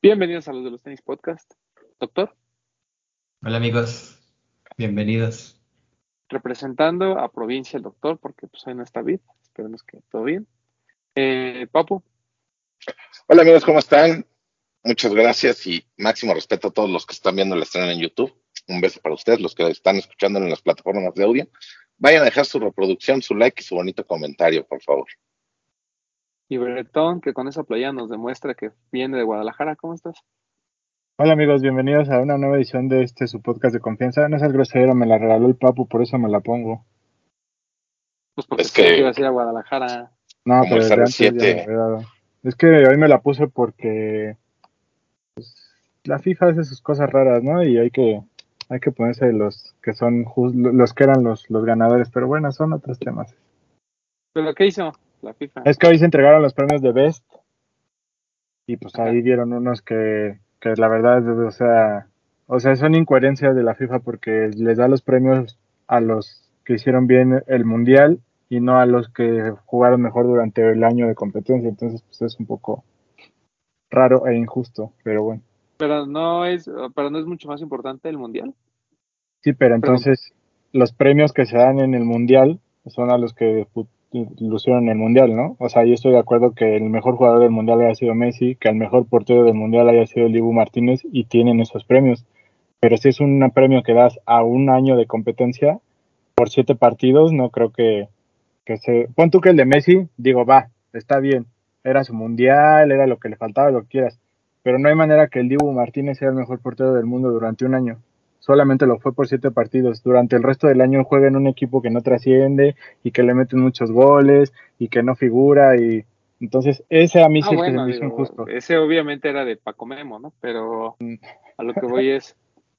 Bienvenidos a los de los tenis podcast. Doctor, Hola amigos, bienvenidos. representando a provincia el doctor, porque pues hoy no está bien. Esperemos que todo bien. Papu, Hola amigos, ¿cómo están? Muchas gracias y máximo respeto a todos los que están viendo el estreno en YouTube. Un beso para ustedes, los que están escuchando en las plataformas de audio. Vayan a dejar su reproducción, su like y su bonito comentario, por favor. y Bretón, que con esa playa nos demuestra que viene de Guadalajara. ¿Cómo estás? Hola amigos, bienvenidos a una nueva edición de su podcast de confianza. No seas grosero, me la regaló el Papu, por eso me la pongo. Pues porque Es sabía que que ibas a ir a Guadalajara. No, como el pero desde antes ya me la CR7, había dado. Es que hoy me la puse porque la FIFA hace sus cosas raras, ¿no? Y hay que ponerse los que son los que eran los ganadores, pero bueno, son otros temas. ¿Pero qué hizo la FIFA? Es que hoy se entregaron los premios de Best y pues Ajá. ahí dieron unos que la verdad, o sea, son incoherencias de la FIFA porque les da los premios a los que hicieron bien el mundial y no a los que jugaron mejor durante el año de competencia. Entonces, pues es un poco raro e injusto, pero bueno. Pero no es mucho más importante el mundial. Sí, pero Pregunto. entonces los premios que se dan en el mundial son a los que lucieron en el mundial, ¿no? O sea, yo estoy de acuerdo que el mejor jugador del mundial haya sido Messi, que el mejor portero del mundial haya sido el Dibu Martínez y tienen esos premios. Pero si es un premio que das a un año de competencia por 7 partidos, no creo que se... Pon tú que el de Messi, digo, va, está bien, era su mundial, era lo que le faltaba, lo que quieras, pero no hay manera que el Dibu Martínez sea el mejor portero del mundo durante un año. Solamente lo fue por 7 partidos. Durante el resto del año juega en un equipo que no trasciende y que le meten muchos goles y que no figura y entonces ese a mí sí es el que se Bueno, me hizo digo, injusto. ese obviamente era de Paco Memo, ¿no? Pero a lo que voy es,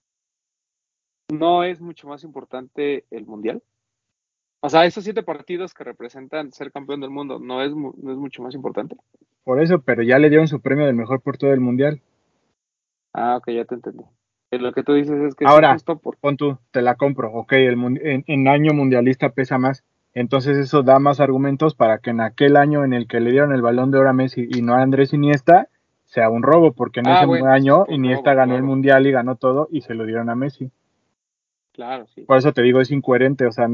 ¿no es mucho más importante el mundial? O sea, esos 7 partidos que representan ser campeón del mundo, ¿no es mucho más importante? Por eso, pero ya le dieron su premio del mejor portero del mundial. Ah, ok, ya te entendí. Lo que tú dices es que es Ahora, injusto por... pon tú, te la compro, ok, en año mundialista pesa más, entonces eso da más argumentos para que en aquel año en el que le dieron el Balón de Oro a Messi y no a Andrés Iniesta, sea un robo, porque en Ah, ese bueno, sí año fue un Iniesta robo, ganó el claro, mundial y ganó todo y se lo dieron a Messi. claro, sí. Por eso te digo, es incoherente, o sea,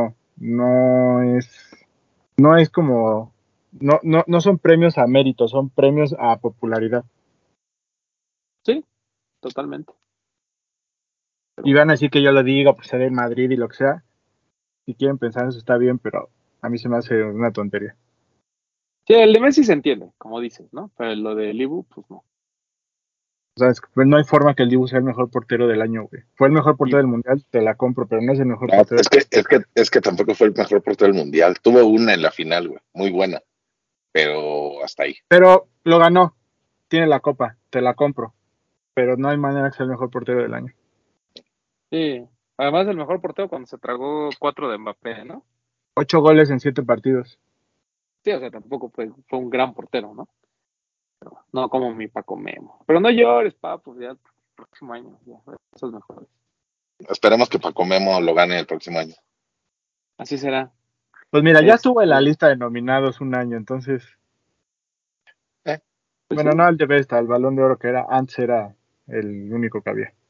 no es como, no son premios a mérito, son premios a popularidad. Sí, totalmente. Pero Y bueno. van a decir que yo lo digo, pues ser del Madrid y lo que sea, si quieren pensar eso está bien, pero a mí se me hace una tontería. Sí, el de Messi se entiende, como dices, ¿no? Pero lo de Libu, pues no. O sea, pues no hay forma que el Dibu sea el mejor portero del año, güey. Fue el mejor portero Y del mundial, te la compro, pero no es el mejor no, portero. es que tampoco fue el mejor portero del mundial. Tuvo una en la final, güey, muy buena, pero hasta ahí. Pero lo ganó, tiene la copa, te la compro, pero no hay manera que sea el mejor portero del año. sí, además el mejor portero cuando se tragó 4 de Mbappé, ¿no? 8 goles en 7 partidos. Sí, o sea, tampoco fue un gran portero, ¿no? Pero no como mi Paco Memo. Pero no llores, papu, ya el próximo año, ya, esos mejores. Esperemos que Paco Memo lo gane el próximo año. Así será. Pues mira, ya estuvo en la Este, lista de nominados un año, entonces, Eh, pues sí, bueno, no al de Best, al Balón de Oro que antes era el único que había.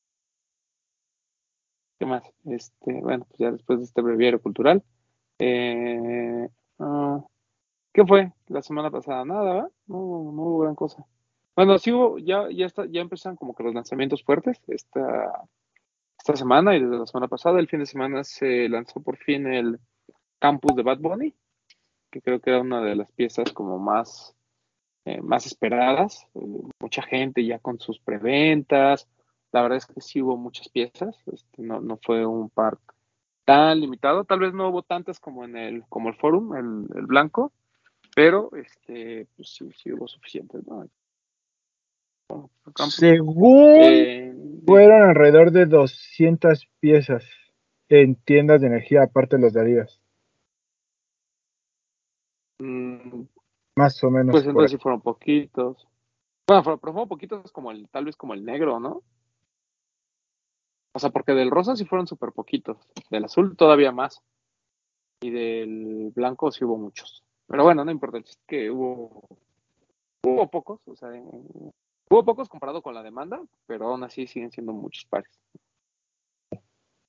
¿qué más? Bueno, pues ya después de este breviario cultural. Eh, ah, ¿Qué fue la semana pasada? Nada, ¿verdad? No hubo gran cosa. Bueno, sí hubo, ya empezaron como que los lanzamientos fuertes esta semana y desde la semana pasada. El fin de semana se lanzó por fin el campus de Bad Bunny, que creo que era una de las piezas como más esperadas. Mucha gente ya con sus preventas. La verdad es que sí hubo muchas piezas. No fue un park tan limitado. Tal vez no hubo tantas como el Forum, el blanco, pero pues sí hubo suficientes, ¿no? El campus. Según Dime. fueron alrededor de 200 piezas en tiendas de energía, aparte de los de Adidas. Mm, Más o menos pues por entonces ahí. sí fueron poquitos. Bueno, pero fueron poquitos tal vez como el negro, ¿no? O sea, porque del rosa sí fueron súper poquitos. Del azul todavía más. Y del blanco sí hubo muchos. Pero bueno, no importa, es que hubo pocos, o sea, Hubo pocos comparado con la demanda, pero aún así siguen siendo muchos pares. Está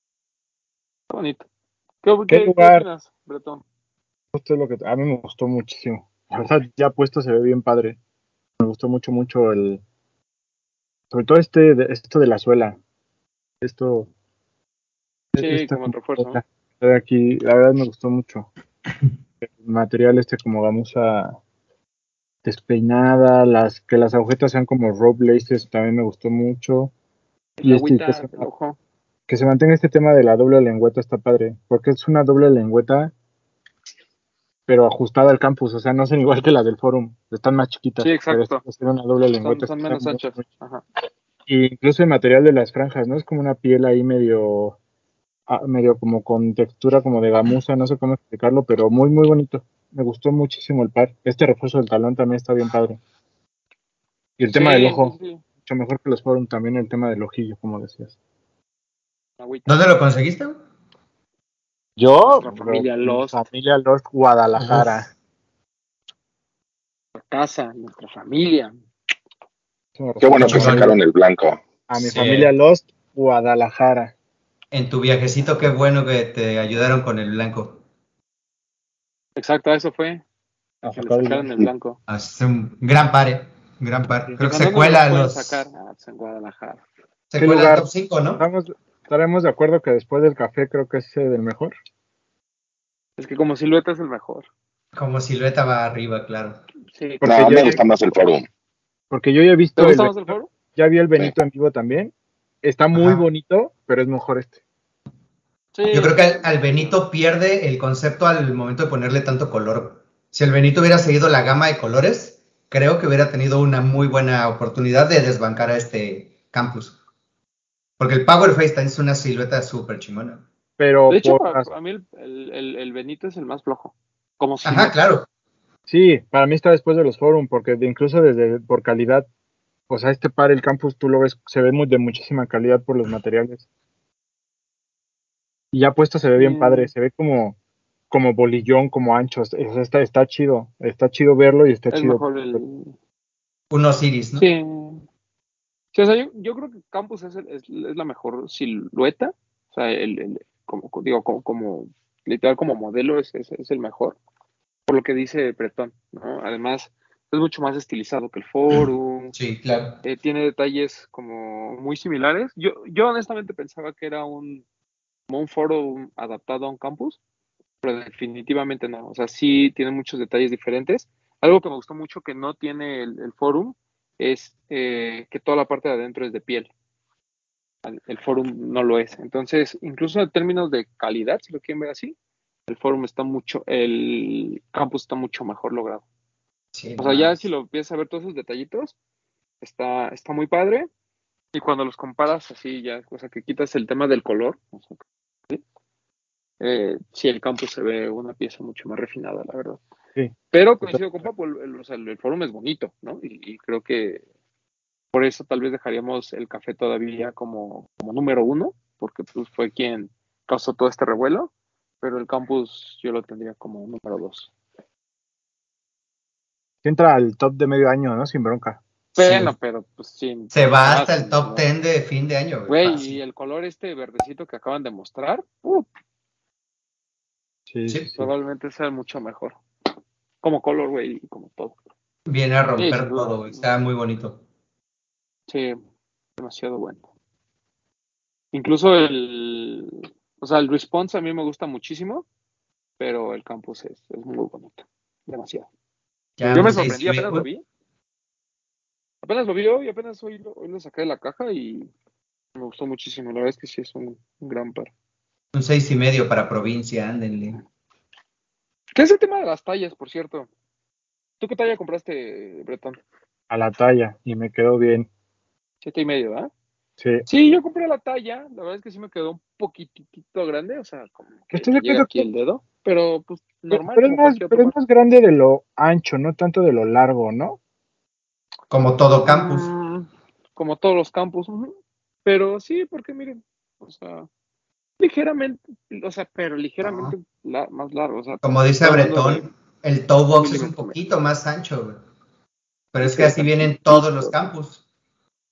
bonito. ¿Qué ¿Qué lugar? opinas, Bretón? Esto es lo que a mí me gustó muchísimo. La verdad, ya puesto se ve bien padre. Me gustó mucho sobre todo esto de la suela. Esto, Sí, esta como refuerzo, ¿no? de aquí, la verdad me gustó mucho. El material como gamuza despeinada, que las agujetas sean como rope laces, también me gustó mucho. El Y agüita del ojo. que se mantenga este tema de la doble lengüeta está padre, porque es una doble lengüeta, pero ajustada al campus, o sea, no son igual que las del forum, están más chiquitas, Sí, pero exacto. esta es una doble lengüeta. Son menos anchas. Ajá. Y incluso el material de las franjas, ¿no? Es como una piel ahí medio como con textura como de gamuza, no sé cómo explicarlo, pero muy, muy bonito. Me gustó muchísimo el par. Este refuerzo del talón también está bien padre. Y el tema del Sí, ojo, sí. mucho mejor que los forum también el tema del ojillo, como decías. Agüita. ¿Dónde lo conseguiste? Yo, Nuestra familia Lost. familia Lost Guadalajara. Nuestra casa, nuestra familia. Qué bueno que sacaron el blanco. A mi Sí. familia Lost Guadalajara. En tu viajecito, qué bueno que te ayudaron con el blanco. Exacto, eso fue. A Que le sacar el sacaron el blanco. Es un gran par, gran par. Sí. Creo que ¿En dónde se nos cuela pueden los... sacar? Pues en Guadalajara. Se ¿Qué cuela el lugar? top 5, ¿no? Estaremos de acuerdo que después del café creo que es el mejor. Es que como silueta es el mejor. Como silueta va arriba, claro. Sí. Porque No, yo me gusta más el forum. Porque yo ya he ¿Te visto gusta más el foro? ya vi el Benito en vivo también. Está muy Ajá. bonito, pero es mejor este. Sí. Yo creo que al Benito pierde el concepto al momento de ponerle tanto color. Si el Benito hubiera seguido la gama de colores, creo que hubiera tenido una muy buena oportunidad de desbancar a este campus. Porque el Power Face también es una silueta súper chingona. Pero De hecho, a mí el Benito es el más flojo. Como silueta. Ajá, claro. sí, para mí está después de los forum, porque incluso por calidad, o sea, este par, el campus, tú lo ves, se ve de muchísima calidad por los materiales. Y ya puesto se ve bien padre, se ve como bolillón, como ancho, o sea, está chido verlo y está Es chido. mejor el... Un Osiris, ¿no? Sí. Sí, o sea, yo creo que Campus es la mejor silueta. O sea, como literal como modelo es el mejor. Por lo que dice Bretón, ¿no? Además, es mucho más estilizado que el Forum. Sí, claro. Tiene detalles como muy similares. Yo honestamente pensaba que era como un Forum adaptado a un Campus, pero definitivamente no. O sea, sí tiene muchos detalles diferentes. Algo que me gustó mucho que no tiene el Forum es que toda la parte de adentro es de piel. El Forum no lo es. Entonces, incluso en términos de calidad, si lo quieren ver así, el campus está mucho mejor logrado. Sí, O sea, ya si lo empiezas a ver todos esos detallitos, está muy padre. Y cuando los comparas así, ya, o sea, que quitas el tema del color, o sea, ¿sí? Sí, el campus se ve una pieza mucho más refinada, la verdad. Sí. Pero coincido con Papo, el Forum es bonito, ¿no? Y creo que por eso tal vez dejaríamos el café todavía como número 1, porque pues fue quien causó todo este revuelo, pero el campus yo lo tendría como número 2. Entra al top de medio año, ¿no? Sin bronca. Bueno, pero pues sí. Se va hasta el top 10 de fin de año. Güey, y el color verdecito que acaban de mostrar, sí. probablemente sea mucho mejor. Como color, güey, y como todo. Viene a romper sin duda. todo, está muy bonito. Sí, demasiado bueno. Incluso el response a mí me gusta muchísimo, pero el campus es muy bonito, demasiado. Yo me sorprendí, apenas lo vi. Apenas lo vi hoy, apenas hoy lo saqué de la caja y me gustó muchísimo. La verdad es que sí es un gran par. Un 6.5 para provincia, ándenle. ¿Qué es el tema de las tallas, por cierto? ¿Tú qué talla compraste, Bretón? A la talla, y me quedó bien. 7.5, ¿verdad? Sí. Sí, yo compré la talla, la verdad es que sí me quedó un poquitito grande, o sea, como que llega aquí el dedo, pero pues normal. Pero es más grande de lo ancho, no tanto de lo largo, ¿no? Como todo campus. Como todos los campus, pero sí, porque miren, o sea, ligeramente, o sea, pero ligeramente más largo, o sea. Como dice Bretón, el toe box es un poquito más ancho, güey. Pero es que así vienen todos los campus.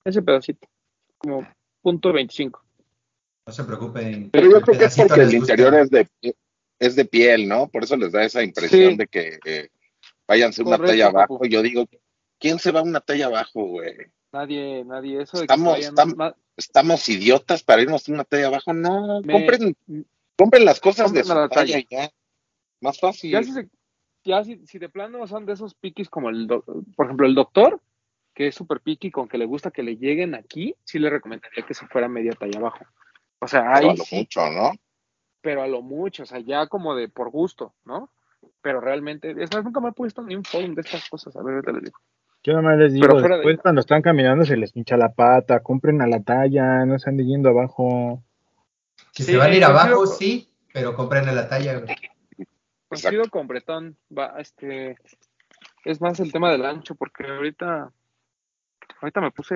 ese pedacito, como .25. No se preocupen. Pero yo El creo que es pedacito porque el les gusta. interior es de piel, ¿no? Por eso les da esa impresión Sí, de que váyanse una talla correcto, abajo. Papu. Yo digo, ¿quién se va una talla abajo, güey? Nadie, eso de que se Estamos, vayan estamos, estamos idiotas para irnos una talla abajo. No, compren las cosas de compren a su la talla talla. y ya. Más Ya fácil. si de plano son de esos piquis como por ejemplo, el doctor, que es súper piqui, con que le gusta que le lleguen aquí, sí le recomendaría que se fuera media talla abajo. O sea, Pero a ahí lo sí, mucho, ¿no? pero a lo mucho, o sea, ya como de por gusto, ¿no? Pero realmente, es más, nunca me he puesto ni un forum de estas cosas, a ver, ahorita les digo. Yo nomás les Pero digo, fuera de ahí, después no. cuando están caminando se les hincha la pata, compren a la talla, no se anden yendo abajo. Si se van a Sí, ir abajo, sí, pero compren en la talla, güey. coincido Exacto. con Bretón, es más el tema del ancho, porque ahorita me puse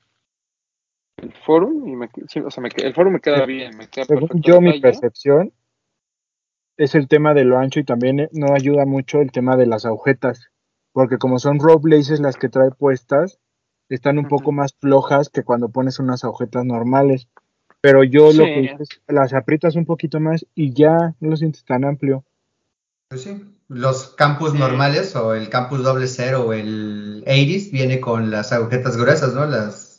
el forum y sí, o sea, el forum me queda bien, me queda Según perfecto yo, la mi talla. percepción es el tema de lo ancho y también no ayuda mucho el tema de las agujetas, porque como son rope laces las que trae puestas, están un poco Ujú. más flojas que cuando pones unas agujetas normales. Pero yo Sí, lo que hice es las aprietas un poquito más y ya no lo sientes tan amplio. Pues sí, los campus sí, normales o el campus doble cero o el 80 viene con las agujetas gruesas, ¿no?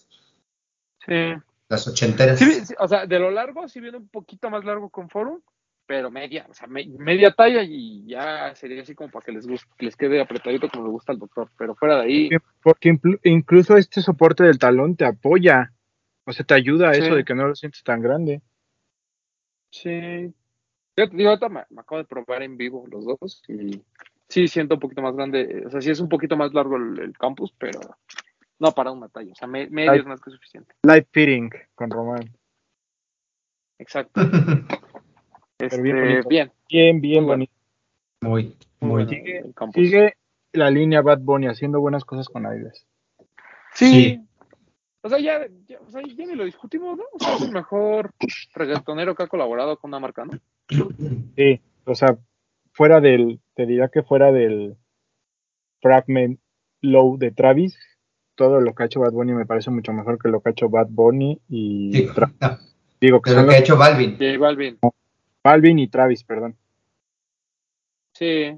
sí. Las Sí, ochenteras. sí, o sea, de lo largo sí viene un poquito más largo con forum, pero media, o sea, media talla y ya sería así como para que les guste, que les quede apretadito como le gusta al doctor, pero fuera de ahí, Porque incluso este soporte del talón te apoya, o sea, te ayuda a sí, eso de que no lo sientes tan grande. sí. Yo te digo, ahorita me acabo de probar en vivo los dos y sí siento un poquito más grande, o sea, sí es un poquito más largo el campus, pero no para una talla, o sea, medio Light, es más que suficiente. light fitting con Román. Exacto. Pero bien bonito. Bien, muy Bien bueno, bonito. Muy, muy muy. bueno Sigue, el campus. sigue la línea Bad Bunny haciendo buenas cosas con Adidas. Sí, Sí. o sea, o sea, ya ni lo discutimos, ¿no? O sea, es el mejor reggaetonero que ha colaborado con una marca, ¿no? Sí, o sea, te diría que fuera del Fragment Low de Travis, todo lo que ha hecho Bad Bunny me parece mucho mejor que lo que ha hecho Bad Bunny y Digo, no, digo que de lo son que ha los hecho Balvin. J Balvin. Balvin y Travis, perdón. Sí,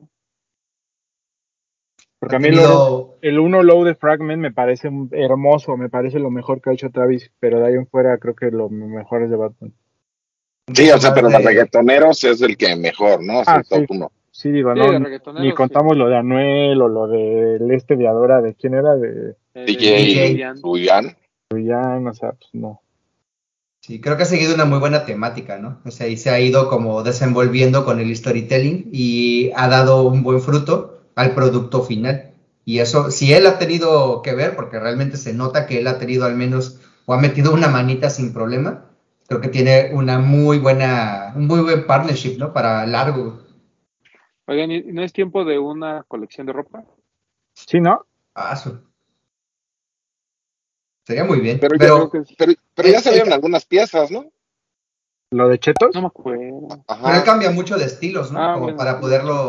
Porque Ha a mí tenido, el uno Low de Fragment me parece hermoso, me parece lo mejor que ha hecho Travis, pero de ahí en fuera creo que lo mejor es de Bad Bunny. un Sí, o poco sea, más pero de de. reggaetoneros es el que mejor, ¿no? Es Ah, el top sí, uno. sí digo, sí, no, de ni reggaetonero, sí. contamos lo de Anuel o lo del de Adora, ¿de quién era? De DJ DJ DJ. Luyan. Luyan. Luyan, o sea, pues no. Sí, creo que ha seguido una muy buena temática, ¿no? O sea, y se ha ido como desenvolviendo con el storytelling y ha dado un buen fruto al producto final. Y eso, si él ha tenido que ver, porque realmente se nota que él ha tenido al menos o ha metido una manita sin problema, creo que tiene un muy buen partnership, ¿no? Para largo. Oigan, ¿y no es tiempo de una colección de ropa? Sí, ¿no? Ah, sería muy bien. Pero, Creo que sí. pero ya salieron algunas piezas, ¿no? Lo de No me Chetos. acuerdo. pero él Ajá. cambia mucho de estilos, ¿no? Ah, Como bueno, para sí, de hecho.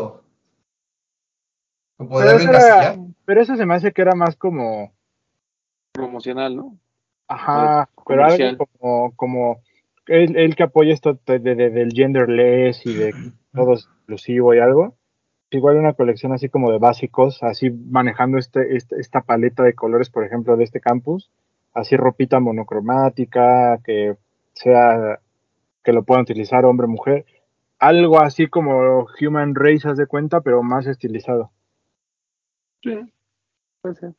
Pero poderlo encasillar. pero eso se me hace que era más como, Promocional, ¿no? O de ajá, pero algo comercial. como él que apoya esto del genderless y de todo es inclusivo y algo. Igual una colección así como de básicos, así manejando esta paleta de colores, por ejemplo, de este campus, así ropita monocromática, que sea, que lo puedan utilizar hombre, mujer, algo así como Human Race, haz de cuenta, pero más estilizado. Sí, puede ser.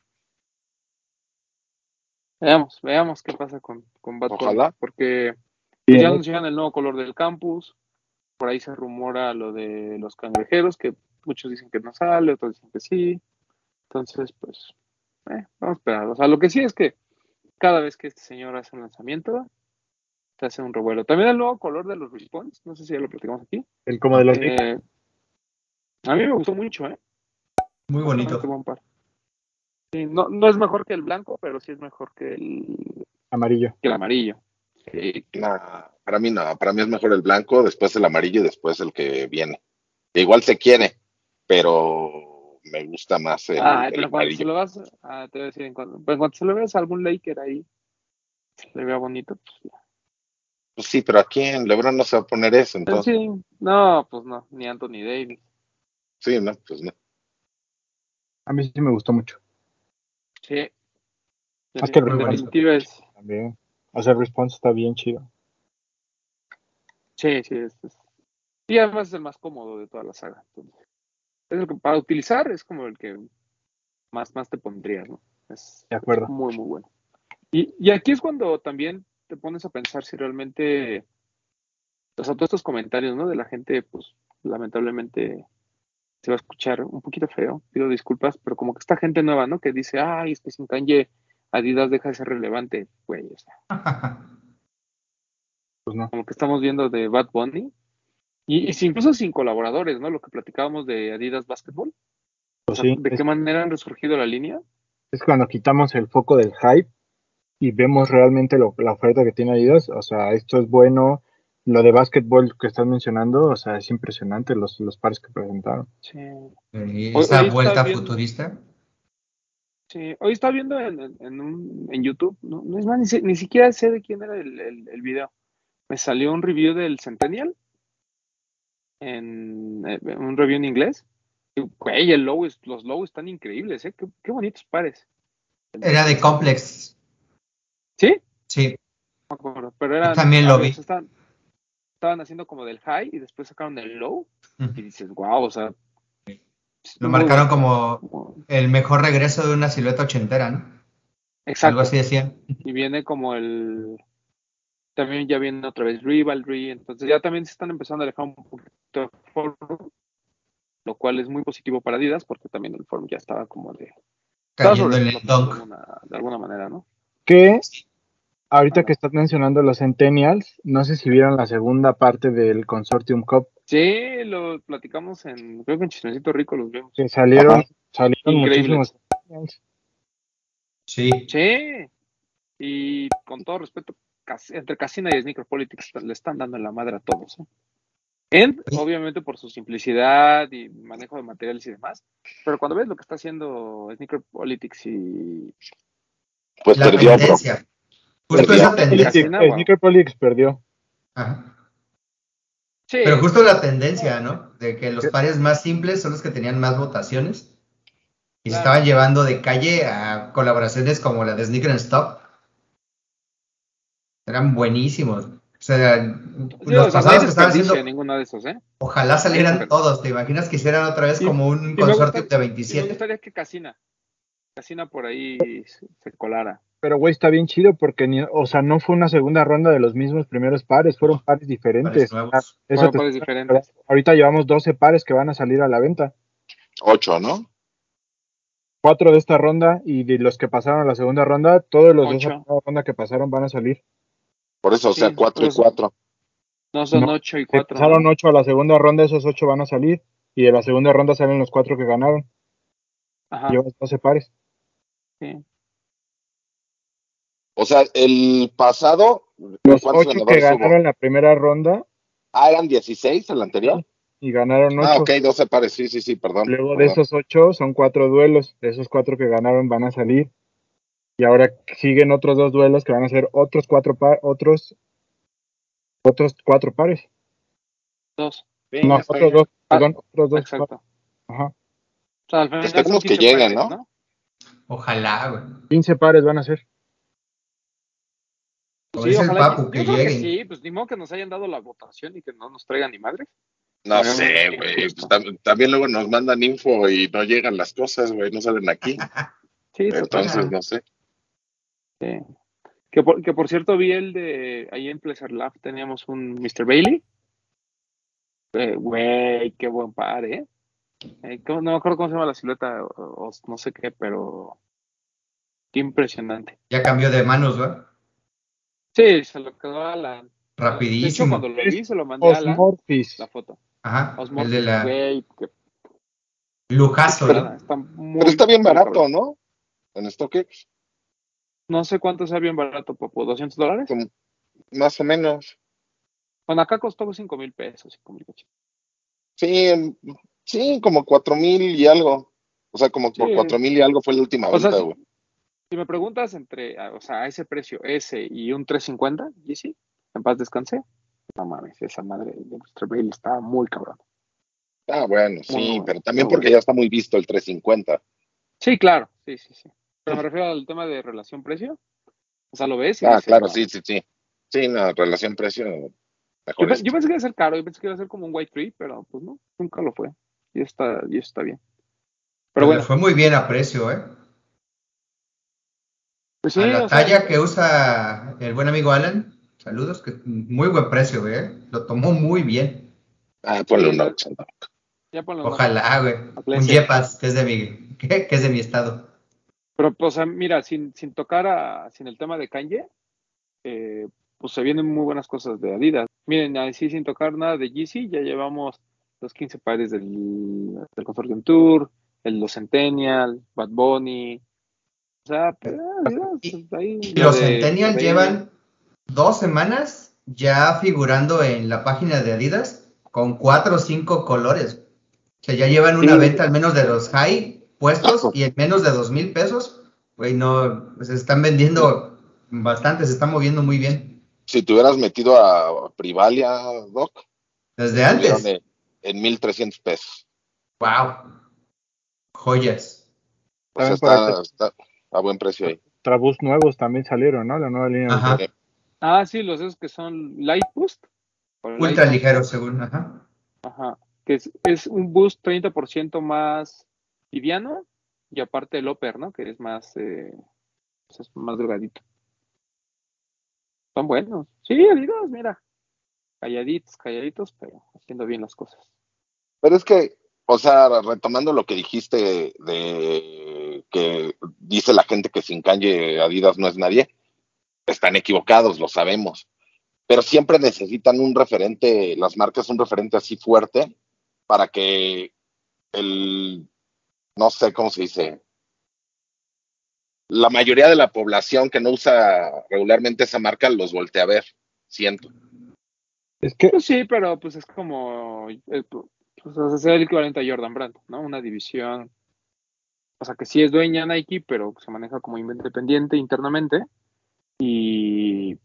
Veamos qué pasa con Bad Bunny. Ojalá. Porque pues ya Bien, anunciaron el nuevo color del campus. Por ahí se rumora lo de los cangrejeros, que muchos dicen que no sale, otros dicen que sí. Entonces, pues, vamos a esperar. O sea, lo que sí es que cada vez que este señor hace un lanzamiento, se hace un revuelo. También el nuevo color de los Response, no sé si ya lo platicamos aquí. el como de los Eh, a mí me gustó mucho, Muy bastante bonito. buen par. Sí, no es mejor que el blanco, pero sí es mejor amarillo. que el amarillo. Sí, Nah, para mí no. Para mí es mejor el blanco, después el amarillo y después el que viene. Que igual se quiere, pero me gusta más el pero cuando se amarillo. lo vas, te voy a decir, en cuanto se lo veas a algún Laker ahí, se le vea bonito, pues ya. Pues sí, pero aquí en LeBron no se va a poner eso, Pero entonces. sí, no, pues no, ni Anthony Davis. Sí, no, pues no. A mí sí me gustó mucho. Sí, Es que el Muy en bonito. definitiva es, también. O sea, el response está bien chido. sí, y además es el más cómodo de toda la saga. Entonces, es el que para utilizar es como el que más te pondrías, ¿no? Es De acuerdo. muy, muy bueno. Y aquí es cuando también te pones a pensar si realmente, o sea, todos estos comentarios, ¿no? De la gente, pues, lamentablemente se va a escuchar un poquito feo, pido disculpas, pero como que esta gente nueva, ¿no? Que dice, ay, es que sin Kanye Adidas deja de ser relevante, güey, o sea, Pues no. como que estamos viendo de Bad Bunny, y incluso sin colaboradores, ¿no? Lo que platicábamos de Adidas Basketball, o Pues sea, sí, de qué manera han resurgido la línea. es cuando quitamos el foco del hype y vemos realmente la oferta que tiene Adidas. O sea, esto es bueno. Lo de básquetbol que estás mencionando, o sea, es impresionante los pares que presentaron. Sí. Esa Hoy está vuelta viendo, futurista. sí, hoy está viendo en YouTube, no es más, ni siquiera sé de quién era el video. Me salió un review del Centennial, un review en inglés. Y, güey, los low están increíbles, ¿eh? Qué bonitos pares. Era de Complex. ¿Sí? Sí, No me acuerdo, pero yo eran, también lo o vi. sea, estaban haciendo como del high y después sacaron el low y Ujú. dices, wow, o sea, Lo muy marcaron bonito. como el mejor regreso de una silueta ochentera, ¿no? Algo Exacto. así decían. Y viene como también ya viene otra vez Rivalry, entonces ya también se están empezando a alejar un poquito de form, lo cual es muy positivo para Adidas porque también el form ya estaba Cayendo en el sobreexplotado dunk. de alguna manera, ¿no? Que ahorita que Bueno, estás mencionando los Centennials, no sé si vieron la segunda parte del Consortium Cup, sí, lo platicamos creo que en Chismecito Rico los vimos. que Ajá. salieron muchísimos Increíbles. Centennials. Sí. Sí, y con todo respeto, entre Casina y Sneaker Politics le están dando en la madre a todos, ¿eh? Obviamente por su simplicidad y manejo de materiales y demás, pero cuando ves lo que está haciendo Sneaker Politics Pues La perdió, bro. tendencia. Justo Perdió. esa tendencia. Casina, wow. Sneaker Politics perdió. Ajá. Pero Sí, justo la tendencia, ¿no? De que los pares más simples son los que tenían más votaciones y se claro. estaban llevando de calle a colaboraciones como la de Sneaker and Stop. Eran buenísimos. O sea, Sí, o los sea, no hay pasados que estaban desperdicio en haciendo, ninguno de esos, ¿eh? ojalá No hay salieran desperdicio. todos. ¿Te imaginas que hicieran otra vez Y, como un y me consortio gusta, de y me 27? gustaría que Casina por ahí se colara. Pero, güey, está bien chido porque, o sea, no fue una segunda ronda de los mismos primeros pares, fueron No, pares pares diferentes. Ah, nuevos. eso Fueron te pares estoy hablando. diferentes. Ahorita llevamos 12 pares que van a salir a la venta. 8, ¿no? 4 de esta ronda y de los que pasaron a la segunda ronda, todos los de esa 8. primera ronda que pasaron van a salir. Por eso, o sea, Sí, 4 y 4. no son No, 8 y si 4, pasaron ¿no? 8 a la segunda ronda, esos 8 van a salir. Y de la segunda ronda salen los 4 que ganaron. Ajá, Llevas 12 pares. sí. O sea, el pasado, Los ¿cuántos 8 que ganadores hubo? ganaron la primera ronda Ah, eran 16 el anterior. y ganaron Ah, 8. ok, 12 pares. Sí, sí, sí, perdón, Luego de perdón. esos 8 son 4 duelos. De esos 4 que ganaron van a salir. Y ahora siguen otros 2 duelos que van a ser otros 4 pares. 2. Sí, No, está otros bien. 2, perdón, otros 2 pares. Exacto. Ajá. O sea, al final son Esperemos que 15 lleguen, pares, ¿no? ¿no? Ojalá, güey. 15 pares van a ser. Pues Como sí, dice el ojalá. Papu, Yo que creo que lleguen. sí, pues ni modo que nos hayan dado la votación y que no nos traigan ni madre. No sé, güey. Pues también luego nos mandan info y no llegan las cosas, güey. No salen aquí. Sí, Entonces, totalmente. Ah, no sé. Sí. Que por cierto vi ahí en Pleasure Lab teníamos un Mr. Bailey. Güey, qué buen par, ¿eh? No me acuerdo cómo se llama la silueta o no sé qué, pero qué impresionante. ya cambió de manos, güey. Sí, se lo quedó a Alan. De hecho, Rapidísimo. cuando lo Es vi, se lo mandé a Alan, la Osmorphis. foto. Ajá, el de Osmorphis, la güey, qué lujazo, chulada. ¿no? Está Pero muy, está bien muy barato, cabrón. ¿no? En StockX, No sé cuánto sea bien barato, Papu, ¿$200? como más o menos. Bueno, acá costó $5,000, 5,000 cachos. Sí, sí, como 4,000 y algo. O sea, como por Sí. 4,000 y algo fue la última O sea, venta, güey. si me preguntas o sea, a ese precio, ese y un 350, GC, en paz descanse, no mames, esa madre de Mr. Bale está muy cabrón. Ah, bueno, Muy sí, bueno, pero muy también bueno. porque ya está muy visto el 350. Sí, claro, sí. Pero me refiero al tema de relación-precio. O sea, lo ves y Ah, dices, claro, no. sí. Sí, la relación precio, mejor Yo esto. pensé que iba a ser caro, yo pensé que iba a ser como un White Tree, pero pues no, nunca lo fue. Y está bien. Pero Pues le bueno, fue muy bien a precio, ¿eh? pues A sí, la o sea, talla que usa el buen amigo Alan, saludos, que muy buen precio, ¿eh? Lo tomó muy bien. Ah, ponle sí, un Nox. ya ponlo no, Ojalá, güey. a Un Plese. Yepas, que es de mi, que es de mi estado. Pero pues, o sea, mira, sin tocar sin el tema de Kanye, pues se vienen muy buenas cosas de Adidas. Miren, así sin tocar nada de Yeezy, ya llevamos los 15 pares del Consortium Tour, los Centennial, Bad Bunny. O sea, pues, Adidas, Y, pues, ahí y lo los de Centennial Bailey. llevan 2 semanas ya figurando en la página de Adidas con 4 o 5 colores. O sea, ya llevan una Sí, venta al menos de los high puestos y en menos de 2,000 pesos. Güey, no, pues, se están vendiendo bastante, se están moviendo muy bien. Si te hubieras metido a Privalia, Doc, Desde estuvieron antes. en 1,300 pesos. Wow, joyas. O sea, También por ahí está a buen precio ahí. Trabús nuevos también salieron, ¿no? La nueva línea de Ajá. Ultra. Eh, sí, los esos que son Light Boost o Light Ultra Boost, ligero, según. Ajá. ajá, que es un boost 30% más liviano y aparte el upper, ¿no? Que es más, pues es más delgadito. Son buenos. Sí, Adidas, mira, calladitos, pero haciendo bien las cosas. Pero es que, o sea, retomando lo que dijiste de que dice la gente que sin Kanye Adidas no es nadie, están equivocados, lo sabemos. Pero siempre necesitan un referente, las marcas un referente así fuerte para que el, no sé cómo se dice, la mayoría de la población que no usa regularmente esa marca los voltea a ver, siento. Es que, Pues sí, pero pues es como, pues, o sea, ser el equivalente a Jordan Brand, ¿no? Una división, o sea, que sí es dueña Nike, pero se maneja como independiente internamente y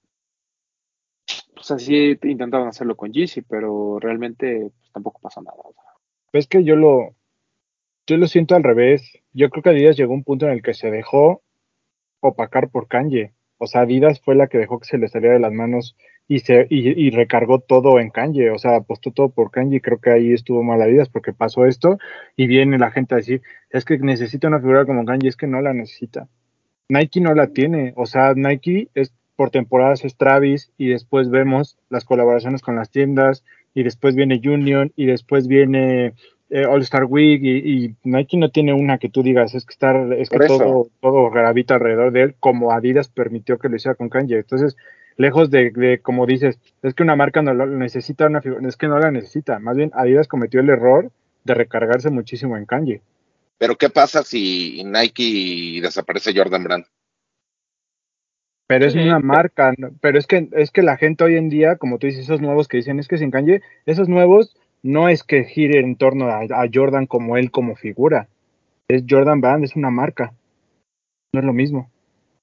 pues así intentaban hacerlo con Yeezy, pero realmente pues, tampoco pasa nada. O sea. es que yo lo siento al revés. Yo creo que Adidas llegó a un punto en el que se dejó opacar por Kanye. O sea, Adidas fue la que dejó que se le saliera de las manos y recargó todo en Kanye. O sea, apostó todo por Kanye. Creo que ahí estuvo mal Adidas porque pasó esto y viene la gente a decir, es que necesita una figura como Kanye, es que no la necesita. Nike no la tiene. O sea, Nike es por temporadas es Travis y después vemos las colaboraciones con las tiendas y después viene Union y después viene All Star Week y Nike no tiene una que tú digas es que Por eso, todo gravita alrededor de él como Adidas permitió que lo hiciera con Kanye. Entonces, lejos de como dices, es que una marca no lo necesita una figura, es que no la necesita. Más bien Adidas cometió el error de recargarse muchísimo en Kanye. pero ¿qué pasa si Nike desaparece Jordan Brand? Pero es una Sí, marca, ¿no? Pero es que la gente hoy en día, como tú dices, esos nuevos que dicen es que sin Kanye, esos nuevos no es que gire en torno a Jordan como él como figura. Es Jordan Brand, es una marca, no es lo mismo.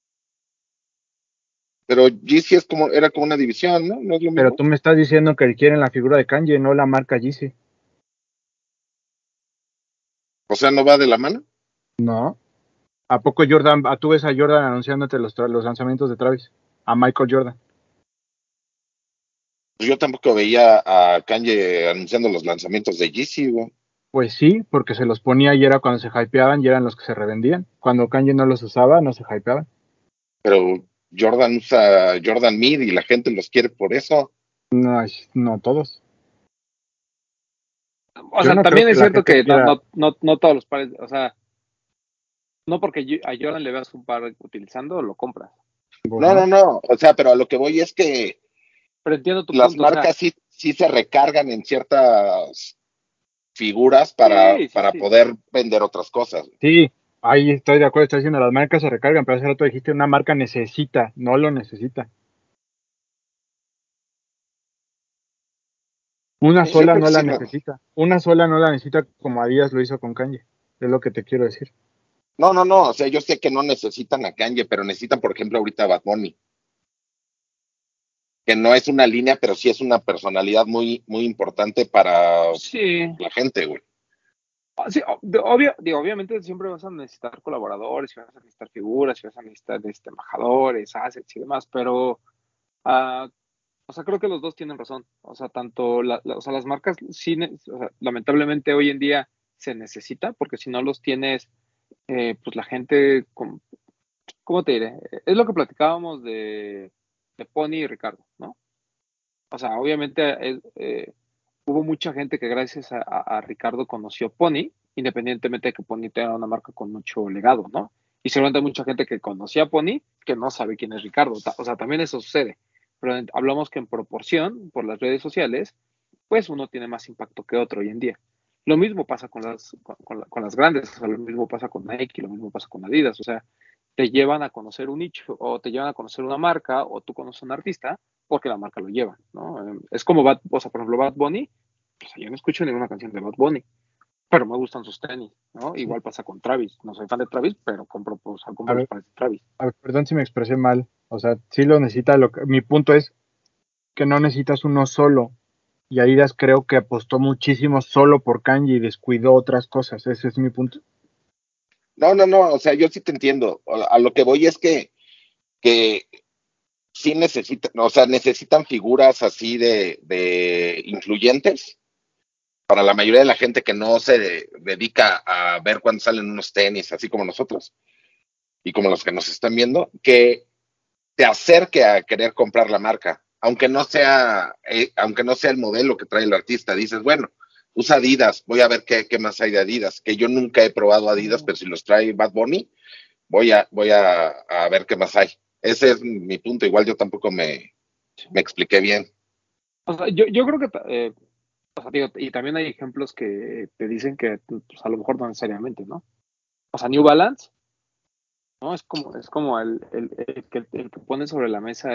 Pero GC era como una división, ¿no? ¿No es lo Pero mismo? tú me estás diciendo que quieren la figura de Kanye, no la marca Yeezy. O sea, ¿no va de la mano? No. ¿A poco Jordan, tú ves a Jordan anunciándote los lanzamientos de Travis? A Michael Jordan. Pues yo tampoco veía a Kanye anunciando los lanzamientos de GC, güey. Pues sí, porque se los ponía y era cuando se hypeaban y eran los que se revendían. Cuando Kanye no los usaba, no se hypeaban. Pero Jordan usa Jordan Mid y la gente los quiere por eso. No, no todos. o Yo sea, no creo también que es la cierto gente que quiera. no todos los pares, o sea, no porque a Jordan le veas un par utilizando, lo compras. Pues No, no, no. no. O sea, pero a lo que voy es que Pero entiendo tu las punto, o sea, marcas sí se recargan en ciertas figuras para sí. poder vender otras cosas. Sí, ahí estoy de acuerdo, estoy diciendo, las marcas se recargan, pero hace rato dijiste una marca necesita, no lo necesita. Una Yo sola creo no que la sí, no. necesita. Una sola no la necesita como Adidas lo hizo con Kanye. es lo que te quiero decir. No, o sea, yo sé que no necesitan a Kanye, pero necesitan, por ejemplo, ahorita a Bad Bunny, que no es una línea, pero sí es una personalidad muy, muy importante para Sí, la gente, güey. sí, obviamente siempre vas a necesitar colaboradores, y vas a necesitar figuras, y vas a necesitar embajadores, assets y demás, pero ah, o sea, creo que los dos tienen razón. O sea, tanto o sea, las marcas sí, o sea, lamentablemente hoy en día se necesita, porque si no los tienes, pues la gente, ¿cómo te diré? Es lo que platicábamos de Pony y Ricardo, ¿no? O sea, obviamente hubo mucha gente que gracias a Ricardo conoció Pony, independientemente de que Pony tenga una marca con mucho legado, ¿no? Y seguramente hay mucha gente que conocía a Pony que no sabe quién es Ricardo. O sea, también eso sucede. Pero hablamos que en proporción, por las redes sociales, pues uno tiene más impacto que otro hoy en día. Lo mismo pasa con las grandes, o sea, lo mismo pasa con Nike, lo mismo pasa con Adidas, o sea, te llevan a conocer un nicho, o te llevan a conocer una marca, o tú conoces a un artista, porque la marca lo lleva, ¿no? Es como o sea, por ejemplo, Bad Bunny, pues yo no escucho ninguna canción de Bad Bunny, pero me gustan sus tenis, ¿no? Sí. Igual pasa con Travis, no soy fan de Travis, pero A compro los ver, pares de Travis. perdón si me expresé mal. O sea, sí lo necesita. Mi punto es que no necesitas uno solo. Y Adidas creo que apostó muchísimo solo por Kanye y descuidó otras cosas. Ese es mi punto. No, o sea, yo sí te entiendo. A lo que voy es que sí necesitan, o sea, necesitan figuras así de influyentes para la mayoría de la gente que no se dedica a ver cuándo salen unos tenis, así como nosotros, y como los que nos están viendo, que te acerque a querer comprar la marca, aunque no sea el modelo que trae el artista. Dices, bueno, usa Adidas, voy a ver qué más hay de Adidas, que yo nunca he probado Adidas, pero si los trae Bad Bunny, voy a ver qué más hay. Ese es mi punto. Igual yo tampoco me expliqué bien. O sea, yo creo que, o sea, digo, y también hay ejemplos que te dicen que, pues, a lo mejor no necesariamente, ¿no? O sea, New Balance, ¿no? Es como el que pone sobre la mesa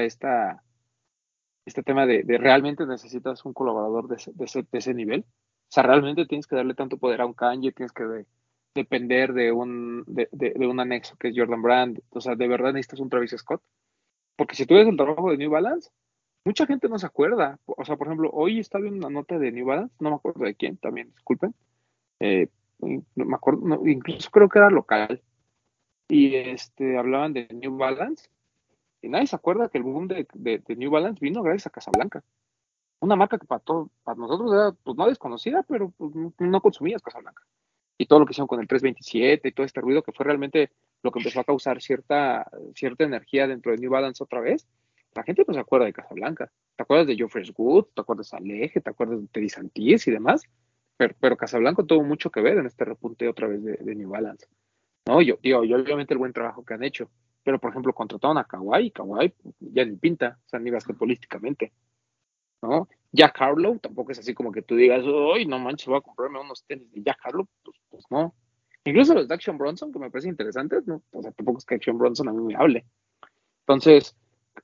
este tema de realmente necesitas un colaborador de ese nivel. O sea, realmente tienes que darle tanto poder a un Kanye, tienes que depender de un anexo que es Jordan Brand. O sea, de verdad necesitas un Travis Scott. Porque si tú ves el trabajo de New Balance, mucha gente no se acuerda. O sea, por ejemplo, hoy estaba viendo una nota de New Balance, no me acuerdo de quién, también, disculpen. Eh, no me acuerdo, incluso creo que era local. Y hablaban de New Balance. Y nadie se acuerda que el boom de New Balance vino gracias a Casablanca. Una marca que para nosotros era pues no desconocida, pero pues, no consumías Casablanca. Y todo lo que hicieron con el 327 y todo este ruido que fue realmente lo que empezó a causar cierta energía dentro de New Balance otra vez, la gente no se acuerda de Casablanca. ¿Te acuerdas de Joe Freshgood? ¿Te acuerdas de Aleje? ¿Te acuerdas de Teddy Santis y demás? Pero Casablanca tuvo mucho que ver en este repunte otra vez de New Balance. No, yo obviamente el buen trabajo que han hecho. Pero, por ejemplo, contrataron a Kawhi, Kawhi ya ni pinta, o sea, ni basquetbolísticamente, ¿no? Jack Harlow tampoco es así como que tú digas, uy, no manches, voy a comprarme unos tenis de Jack Harlow, pues no. Incluso los de Action Bronson, que me parecen interesantes, ¿no? O sea, tampoco es que Action Bronson a mí me hable. Entonces,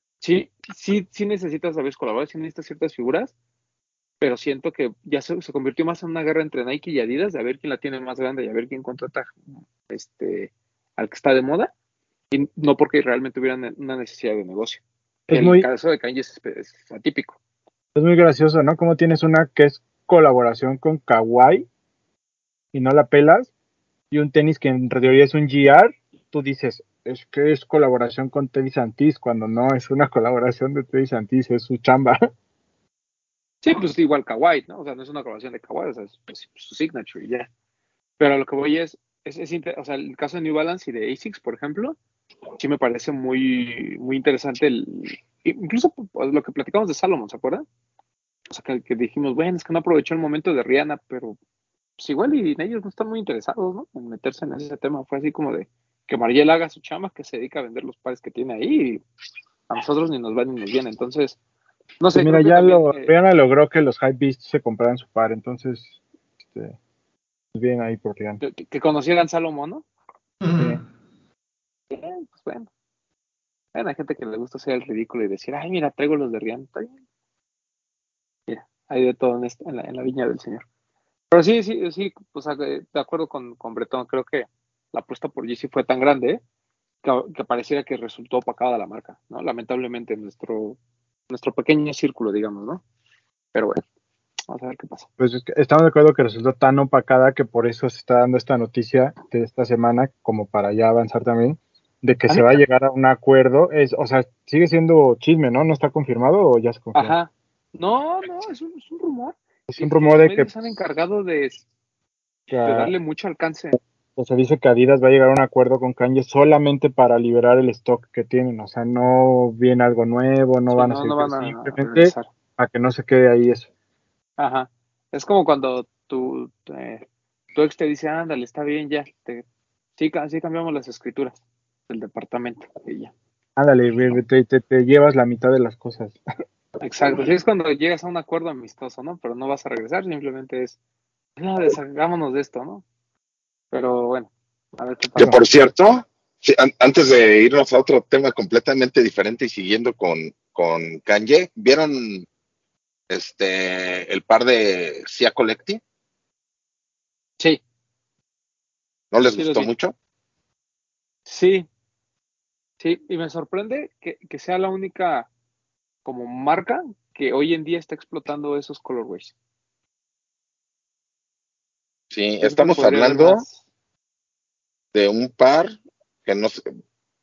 sí necesitas, ¿sabes? Colaborar, sí necesitas ciertas figuras, pero siento que ya se convirtió más en una guerra entre Nike y Adidas de a ver quién la tiene más grande y a ver quién contrata al que está de moda, y no porque realmente hubieran una necesidad de negocio. Que Es el muy, caso de Kanye es atípico. es muy gracioso, ¿no? Como tienes una que es colaboración con Kawhi y no la pelas, y un tenis que en teoría es un GR, tú dices, es que es colaboración con Teddy Santis, cuando no es una colaboración de Teddy Santis, es su chamba. Sí, pues igual Kawhi, ¿no? O sea, no es una colaboración de Kawhi, o sea, es pues, su signature y ya. Pero a lo que voy o sea, el caso de New Balance y de ASICS, por ejemplo, sí me parece muy, muy interesante incluso pues, lo que platicamos de Salomon, ¿se acuerdan? O sea, que dijimos, bueno, es que no aprovechó el momento de Rihanna, pero pues igual y ellos no están muy interesados, ¿no? En meterse en ese tema. Fue así como de que Mariel haga su chama, que se dedica a vender los pares que tiene ahí, y a nosotros ni nos va ni nos viene. Entonces, no Pues sé, mira, creo que también, Rihanna logró que los Hypebeast se compraran su par, entonces, pues bien ahí por Rihanna. que conocieran Salomón, ¿no? Sí. Pues bueno. Bueno, hay gente que le gusta hacer el ridículo y decir, ay, mira, traigo los de Rihanna. Está bien. Mira, hay de todo en la viña del Señor. Pero sí, o sea, de acuerdo con Bretón, creo que la apuesta por Yeezy fue tan grande que pareciera que resultó opacada la marca, ¿no? Lamentablemente en nuestro pequeño círculo, digamos, ¿no? Pero bueno, vamos a ver qué pasa. Pues es que estamos de acuerdo que resultó tan opacada que por eso se está dando esta noticia de esta semana, como para ya avanzar también, de que A se mí, va a llegar a un acuerdo. O sea, sigue siendo chisme, ¿no? ¿No está confirmado o ya se confirmó? ajá. No, es un rumor. Es un Y rumor los de que medios han encargado de que, darle mucho alcance. o sea, dice que Adidas va a llegar a un acuerdo con Kanye solamente para liberar el stock que tienen. O sea, no viene algo nuevo, no Sí, van a no, no seguir, van a simplemente regresar. para que no se quede ahí eso. Ajá. Es como cuando tu ex te dice, ándale, está bien, ya. Sí cambiamos las escrituras del departamento. Y ya. Ándale, te llevas la mitad de las cosas. Exacto. Sí, es cuando llegas a un acuerdo amistoso, ¿no? Pero no vas a regresar, simplemente es, no, deshagámonos de esto, ¿no? Pero bueno, a ver qué Que pasa. por cierto, sí, antes de irnos a otro tema completamente diferente y siguiendo con Kanye, ¿vieron el par de Sia Collective? Sí, ¿No les sí los gustó vi. mucho? Sí, sí. Y me sorprende que sea la única como marca que hoy en día está explotando esos colorways. Sí, Yo creo que estamos podría haber hablando más. de un par que no sé,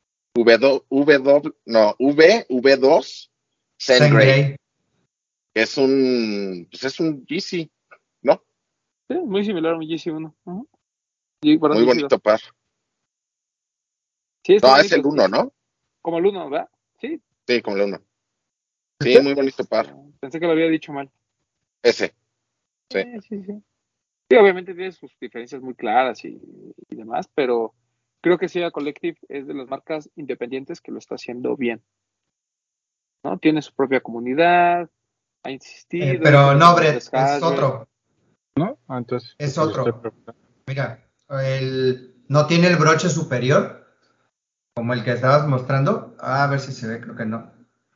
V2 Zen Grey, Grey. que es un Yeezy, ¿no? Sí, muy similar a un GC1. Ujú. Y, perdón, Muy GC2. bonito par. Sí, está No, es bonito. el uno, ¿no? Como el uno, ¿verdad? Sí. Sí, como el uno. Sí, ¿Este? muy bonito par. Pensé que lo había dicho mal. Ese, sí. Sí. Sí, obviamente tiene sus diferencias muy claras y demás, pero creo que Sierra Collective es de las marcas independientes que lo está haciendo bien, ¿no? Tiene su propia comunidad, ha insistido, Pero tiene no, buenos Brett, es descargues. otro. ¿No? Ah, entonces, Es pues le estoy otro. preguntando. Mira, no tiene el broche superior, como el que estabas mostrando. A ver si se ve, creo que no.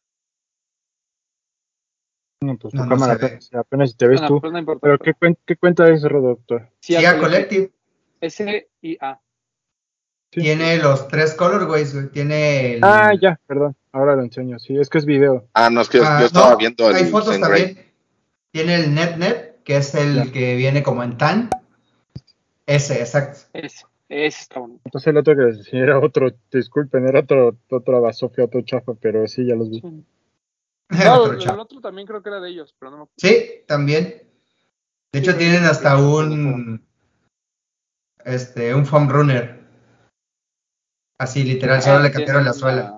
No, pues tu No, no cámara se ve. apenas si te ves Bueno, tú. pues no importa. Pero ¿qué cuenta es, doctor? Sierra Sia Collective, Collective SIA. Sí. tiene los tres colorways, güey. Tiene Ah, el. ya, perdón. Ahora lo enseño. Sí, es que es video. Ah, no, es que yo estaba No, viendo hay el fotos Zen Grey. también. Tiene el NetNet, que es Ya. el que viene como en tan. Ese, exacto. Ese está bonito. Entonces el otro que les enseñé era otro, disculpen, era otra basofia, otro chafa, pero sí, ya los vi. Sí. No, Otro el chavo. otro también creo que era de ellos, pero no me acuerdo. Sí, también. De Sí, hecho, pero ellos tienen los hasta screenshots que mostraron. un foam runner. Así, literal, solo le cambiaron la Tienen suela.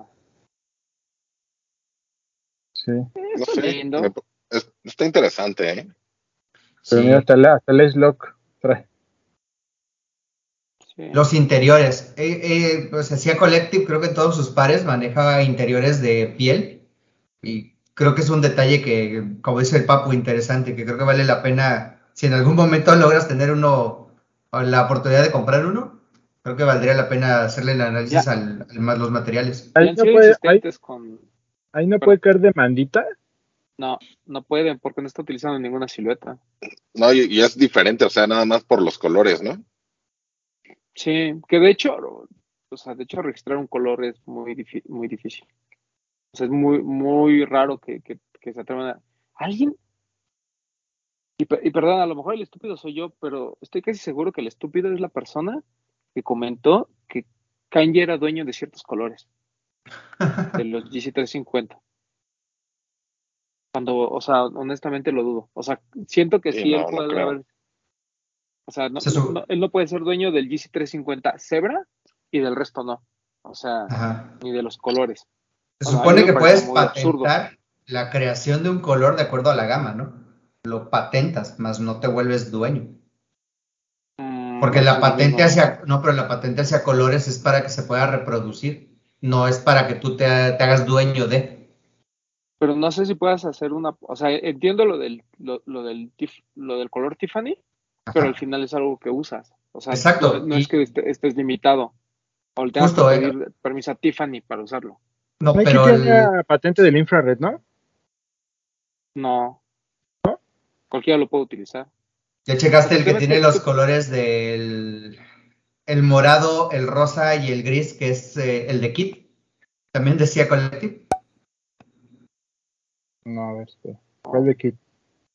Sí. No Está sé, lindo. está interesante, ¿eh? Pero mira, Sí. hasta el S-Lock trae. Sí. Los interiores. Pues hacía Collective, creo que en todos sus pares maneja interiores de piel. Y creo que es un detalle que, como dice el Papu, interesante, que creo que vale la pena. Si en algún momento logras tener uno, o la oportunidad de comprar uno, creo que valdría la pena hacerle el análisis Ya, al más los materiales. ya Ahí han no sido puede, insistentes con. ahí no puede Perdón, caer demandita. no pueden porque no está utilizando ninguna silueta. No, y es diferente, o sea, nada más por los colores, ¿no? Sí, que de hecho, o sea, de hecho registrar un color es muy difícil. O sea, es muy raro que se atrevan a. ¿Alguien? Y perdón, a lo mejor el estúpido soy yo, pero estoy casi seguro que el estúpido es la persona que comentó que Kanye era dueño de ciertos colores, de los GC350. Cuando, o sea, honestamente lo dudo. O sea, siento que Sí, sí él no, no puede creo. haber. O sea, Se su- él no puede ser dueño del GC350 Zebra y del resto no. O sea, Ajá. ni de los colores. Se O sea, a mí supone me que parece puedes muy absurdo. patentar la creación de un color de acuerdo a la gama, ¿no? Lo patentas, más no te vuelves dueño. Porque No la es lo patente mismo. no, pero la patente hacia colores es para que se pueda reproducir, no es para que tú te hagas dueño de. Pero no sé si puedas hacer una. O sea, entiendo lo del color Tiffany, pero al Ajá. final es algo que usas. O sea, Exacto. no es que Y estés limitado o le tengas que justo, pedir permiso a Tiffany para usarlo. no, Nike pero tiene patente del infrared, ¿no? No, cualquiera lo puede utilizar. Ya checaste el que tiene los colores del el morado, el rosa y el gris, que es el de Kit. También decía Collective. No, a ver, espera. ¿Cuál de Kit?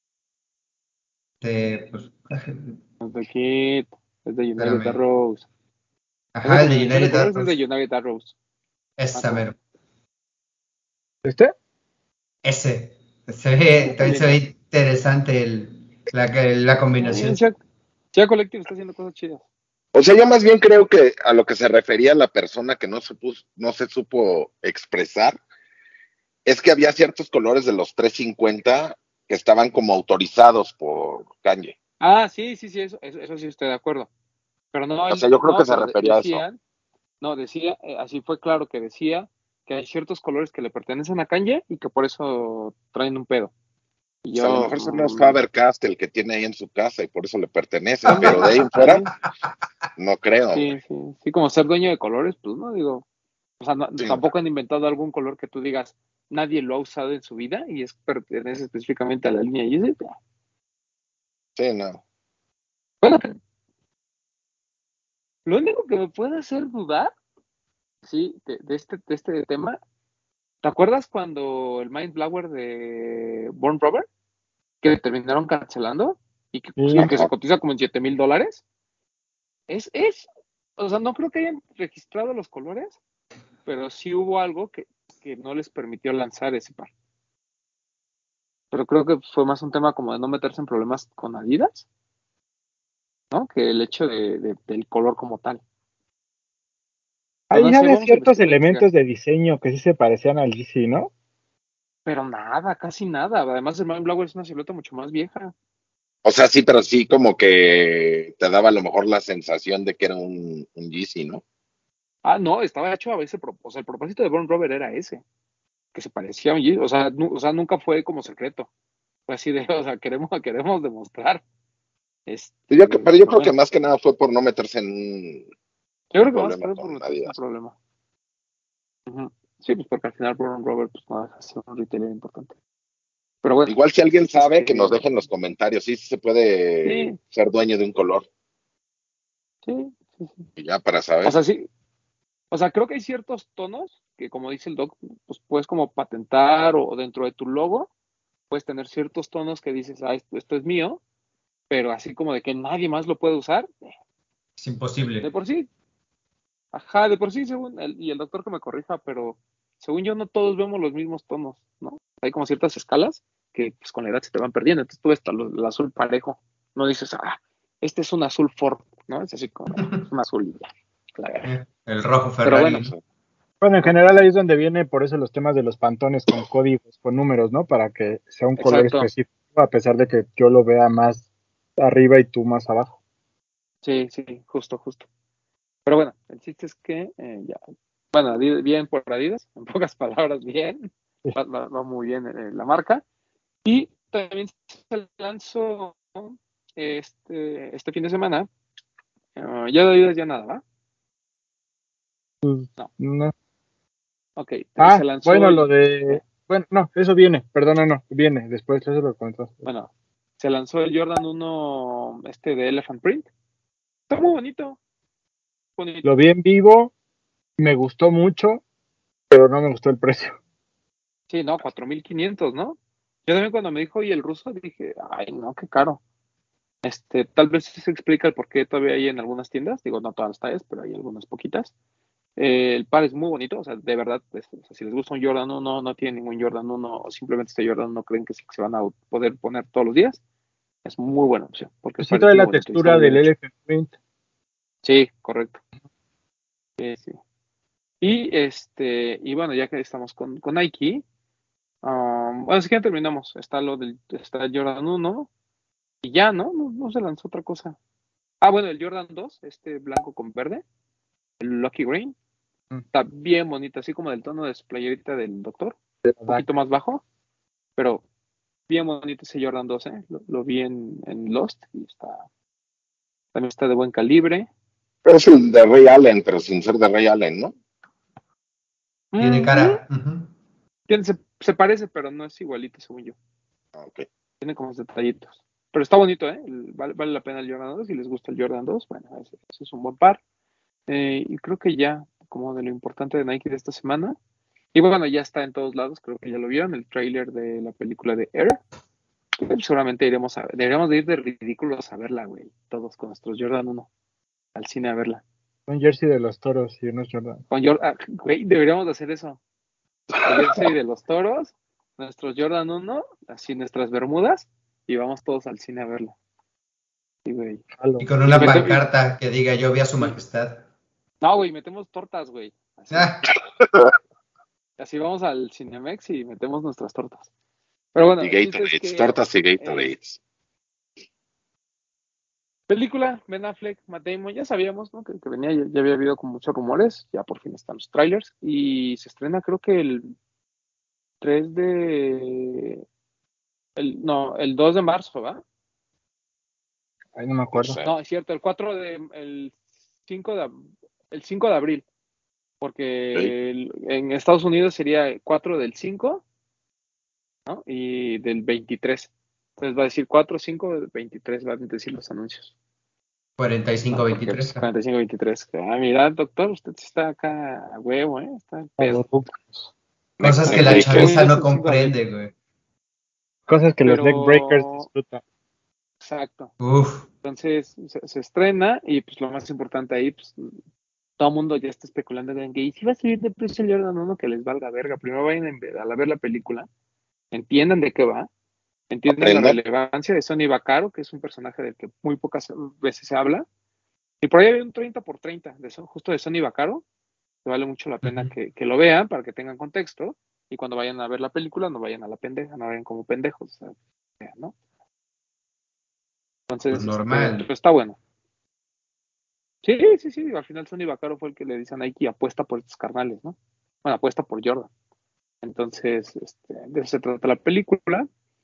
Pues, Es de Kid, es de United espérame. Arrows. Esa Ajá, el de combinación de United colores es de Arrows. United Arrows. Esa, mero. ¿Este? Ese. También También se ve interesante la combinación. Chia Collective está haciendo cosas chidas. O sea, yo más bien creo que a lo que se refería la persona que no se supo expresar, es que había ciertos colores de los 350 que estaban como autorizados por Kanye. Ah, sí, eso sí estoy de acuerdo. Pero O sea, yo creo que se pero refería a eso. decían, decía, así fue claro que decía que hay ciertos colores que le pertenecen a Kanye y que por eso traen un pedo. Y O sea, a lo yo, mejor son los Faber-Castell el que tiene ahí en su casa y por eso le pertenecen, pero de ahí en fuera, no creo. sí, como ser dueño de colores, pues no digo, o sea, Sí, tampoco han inventado algún color que tú digas, nadie lo ha usado en su vida y pertenece específicamente a la línea Yeezy. sí, no. Bueno, lo único que me puede hacer dudar, sí, de este tema, ¿te acuerdas cuando el Mind Blower de Born Robber, que terminaron cancelando y Sí. que se cotiza como en $7,000? O sea, no creo que hayan registrado los colores, pero sí hubo algo que no les permitió lanzar ese par. Pero creo que fue más un tema como de no meterse en problemas con Adidas, ¿no? Que el hecho del color como tal. Pero Ahí no sé, había vamos a ciertos investigar. elementos de diseño que sí se parecían al GC, ¿no? Pero nada, casi nada. Además, el Mind Blower es una silueta mucho más vieja. O sea, sí, pero sí como que te daba a lo mejor la sensación de que era un Yeezy, ¿no? Ah, no, estaba hecho a veces, o sea, el propósito de Born Robber era ese, que se parecía a un Yeezy. O sea, nunca fue como secreto. Fue así de, o sea, queremos demostrar. Pero yo Pero creo que bueno, más que nada fue por no meterse en yo un creo que más problema fue por con meterse en Adidas. problema. Ujú. Sí, pues porque al final Born Robber pues no deja de ser un retailer importante. Pero bueno, Igual si alguien sabe, que nos este, deje en los comentarios. Sí, sí se puede sí, ser dueño de un color. sí. Y ya para O saber. sea, sí, o sea, creo que hay ciertos tonos que, como dice el doc, pues puedes como patentar o dentro de tu logo, puedes tener ciertos tonos que dices, esto es mío, pero así como de que nadie más lo puede usar, Es de imposible. por sí, ajá, de por sí, y el doctor que me corrija, pero según yo no todos vemos los mismos tonos, ¿no? Hay como ciertas escalas que pues con la edad se te van perdiendo, entonces tú ves el azul parejo, no dices, este es un azul Ford, ¿no? Es así como, es un azul y ya, la verga. El rojo Pero Ferrari, bueno, ¿no? Bueno, en ajá, general ahí es donde viene por eso los temas de los pantones con códigos, con números, ¿no? Para que sea un color exacto. específico, a pesar de que yo lo vea más arriba y tú más abajo. Sí, justo. Pero bueno, el chiste es que ya, bueno, bien por Adidas, en pocas palabras, bien, va muy bien la marca. Y también se lanzó este fin de semana, ya de Adidas ya nada, ¿va? No, No. ok, se Ah, lanzó, bueno, lo de... Bueno, no, eso viene, perdona, no, viene, después eso lo comentas. bueno, se lanzó el Jordan 1 de Elephant Print. Está muy Lo bonito. vi en vivo, me gustó mucho, pero no me gustó el precio. Sí, no, 4,500, ¿no? Yo también cuando me dijo, y el ruso, dije, ay, no, qué caro. Tal vez sí se explica el por qué todavía hay en algunas tiendas, digo, no todas las tallas, pero hay algunas poquitas. El par es muy bonito, o sea, de verdad, o sea, si les gusta un Jordan 1, no tienen ningún Jordan 1, o simplemente este Jordan no creen que se van a poder poner todos los días, es muy buena opción, porque el Pues sí par es trae muy la bonito y está textura muy bien del hecho. Elephant Print. Sí, correcto. Sí. Y bueno, ya que estamos con Nike, bueno, si ya terminamos, está el Jordan 1, y ya, ¿no? No se lanzó otra cosa. Ah, bueno, el Jordan 2, blanco con verde, el Lucky Green, Mm, está bien bonito, así como del tono de su playerita del doctor, de la un poquito DAC. más bajo, pero bien bonito ese Jordan 2, ¿eh? Lo vi en Lost y también está de buen calibre. Pero es el de Ray Allen, pero sin ser de Ray Allen, ¿no? Tiene Mm, cara. Ujú. se parece, pero no es igualito, según yo. Ah, ok. Tiene como detallitos. pero está bonito, ¿eh? Vale la pena el Jordan 2. Si les gusta el Jordan 2, bueno, ese es un buen par. Y creo que ya, como de lo importante de Nike de esta semana. Y bueno, ya está en todos lados, creo que ya lo vieron, el tráiler de la película de Air. Seguramente deberíamos de ir de ridículos a verla, güey. Todos con nuestros Jordan 1 al cine a verla. Un jersey de los Toros y unos Jordan. Con Jordan, güey, deberíamos de hacer eso. El jersey de los Toros, nuestros Jordan 1, así nuestras bermudas, y vamos todos al cine a verla. Sí, güey. Y con una pancarta que diga yo vi a su majestad. No, güey, metemos tortas, güey. Así. Ah. Así vamos al Cinemex y metemos nuestras tortas. Pero bueno, y Gatorades, tortas y Gatorades. Película, Ben Affleck, Matt Damon, ya sabíamos, ¿no? Que venía, ya había habido con muchos rumores, ya por fin están los trailers, y se estrena creo que el 3 de... el 2 de marzo, ¿va? Ay, no me acuerdo. No, es cierto, el 5 de abril, porque en Estados Unidos sería el 4 del 5, ¿no? Y del 23. Entonces va a decir 4, 5, 23, van a decir los anuncios. 45-23. 45-23. Ah, mira, doctor, usted está acá a huevo, ¿eh? Está en pedo. Cosas que la chaviza no comprende, güey. Cosas que los deckbreakers disfrutan. Exacto. Uf. Entonces se estrena y pues lo más importante ahí, pues todo el mundo ya está especulando en que si va a subir de precio el Jordan 1, que les valga verga. Primero vayan a ver la película, entiendan de qué va, entiendan la relevancia de Sonny Vaccaro, que es un personaje del que muy pocas veces se habla. Y por ahí hay un 30x30 justo de Sonny Vaccaro, que vale mucho la pena que lo vean para que tengan contexto. Y cuando vayan a ver la película, no vayan a la pendeja, no vayan como pendejos, o sea, ¿no? Entonces, pues normal. Pero está bueno. Sí, al final Sonny Vaccaro fue el que le dice a Nike, apuesta por estos carnales, ¿no? Bueno, apuesta por Jordan. Entonces, de eso se trata la película.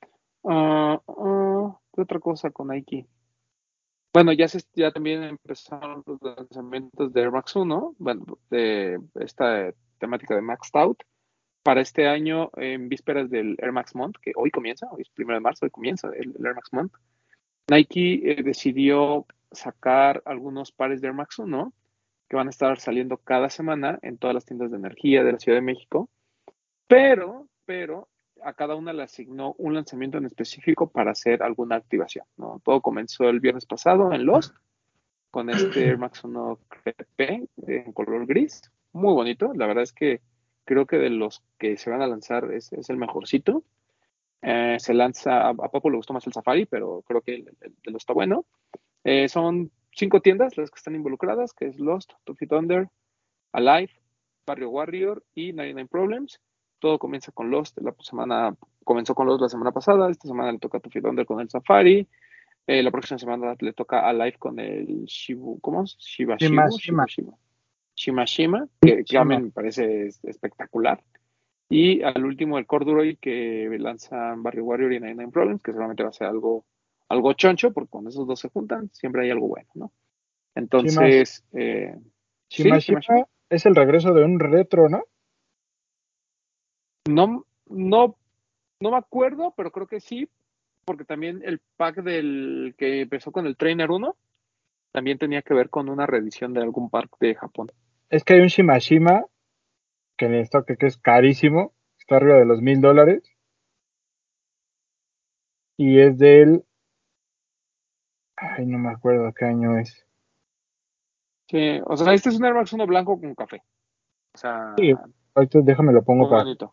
¿Qué otra cosa con Nike? Bueno, ya también empezaron los lanzamientos de Air Max 1, bueno, de esta temática de Maxed Out, para este año en vísperas del Air Max Month, que hoy comienza, hoy es 1 de marzo, hoy comienza el Air Max Month. Nike decidió sacar algunos pares de Air Max 1 que van a estar saliendo cada semana en todas las tiendas de energía de la Ciudad de México, pero a cada una le asignó un lanzamiento en específico para hacer alguna activación, ¿no? Todo comenzó el viernes pasado en Lost, con este Air Max 1 Crepe en color gris, muy bonito, la verdad es que creo que de los que se van a lanzar es el mejorcito. Se lanza, a Papo le gustó más el Safari, pero creo que el de Lost está bueno. Son 5 tiendas las que están involucradas, que es Lost, Tuffy Thunder, Alive, Barrio Warrior y 99 Problems. Todo comienza con Lost, comenzó con Lost la semana pasada, esta semana le toca a Tuffy Thunder con el Safari, la próxima semana le toca a Alive con el Shima, que también me parece espectacular. Y al último el Corduroy que lanzan Barrio Warrior y 99 Problems, que seguramente va a ser algo choncho, porque cuando esos dos se juntan siempre hay algo bueno, ¿no? Entonces, Shima es el regreso de un retro, ¿no? No me acuerdo, pero creo que sí, porque también el pack del que empezó con el Trainer 1 también tenía que ver con una reedición de algún park de Japón. Es que hay un Shima que en stock que es carísimo, está arriba de los $1,000 y es del, ay, no me acuerdo qué año es. Sí, o sea, este es un Air Max 1 blanco con café. O sea, sí, ahorita déjame lo pongo para. Bonito.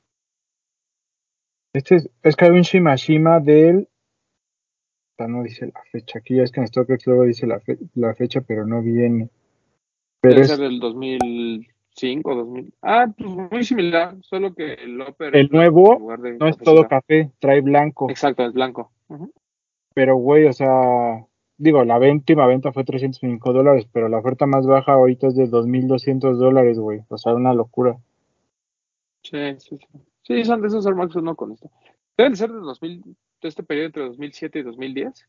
Este es que hay un Shima del, no dice la fecha, aquí es que en StockX luego dice la fecha, pero no viene. Pero debe ser del 2005, 2000. Pues muy similar, solo que el upper el nuevo no es todo café, trae blanco. Exacto, es blanco. Uh-huh. Pero, güey, o sea, digo, la última venta fue $305, pero la oferta más baja ahorita es de $2,200, güey. O sea, una locura. Sí, son de esos Air Max 1 con esto. Deben ser de este periodo entre 2007 y 2010.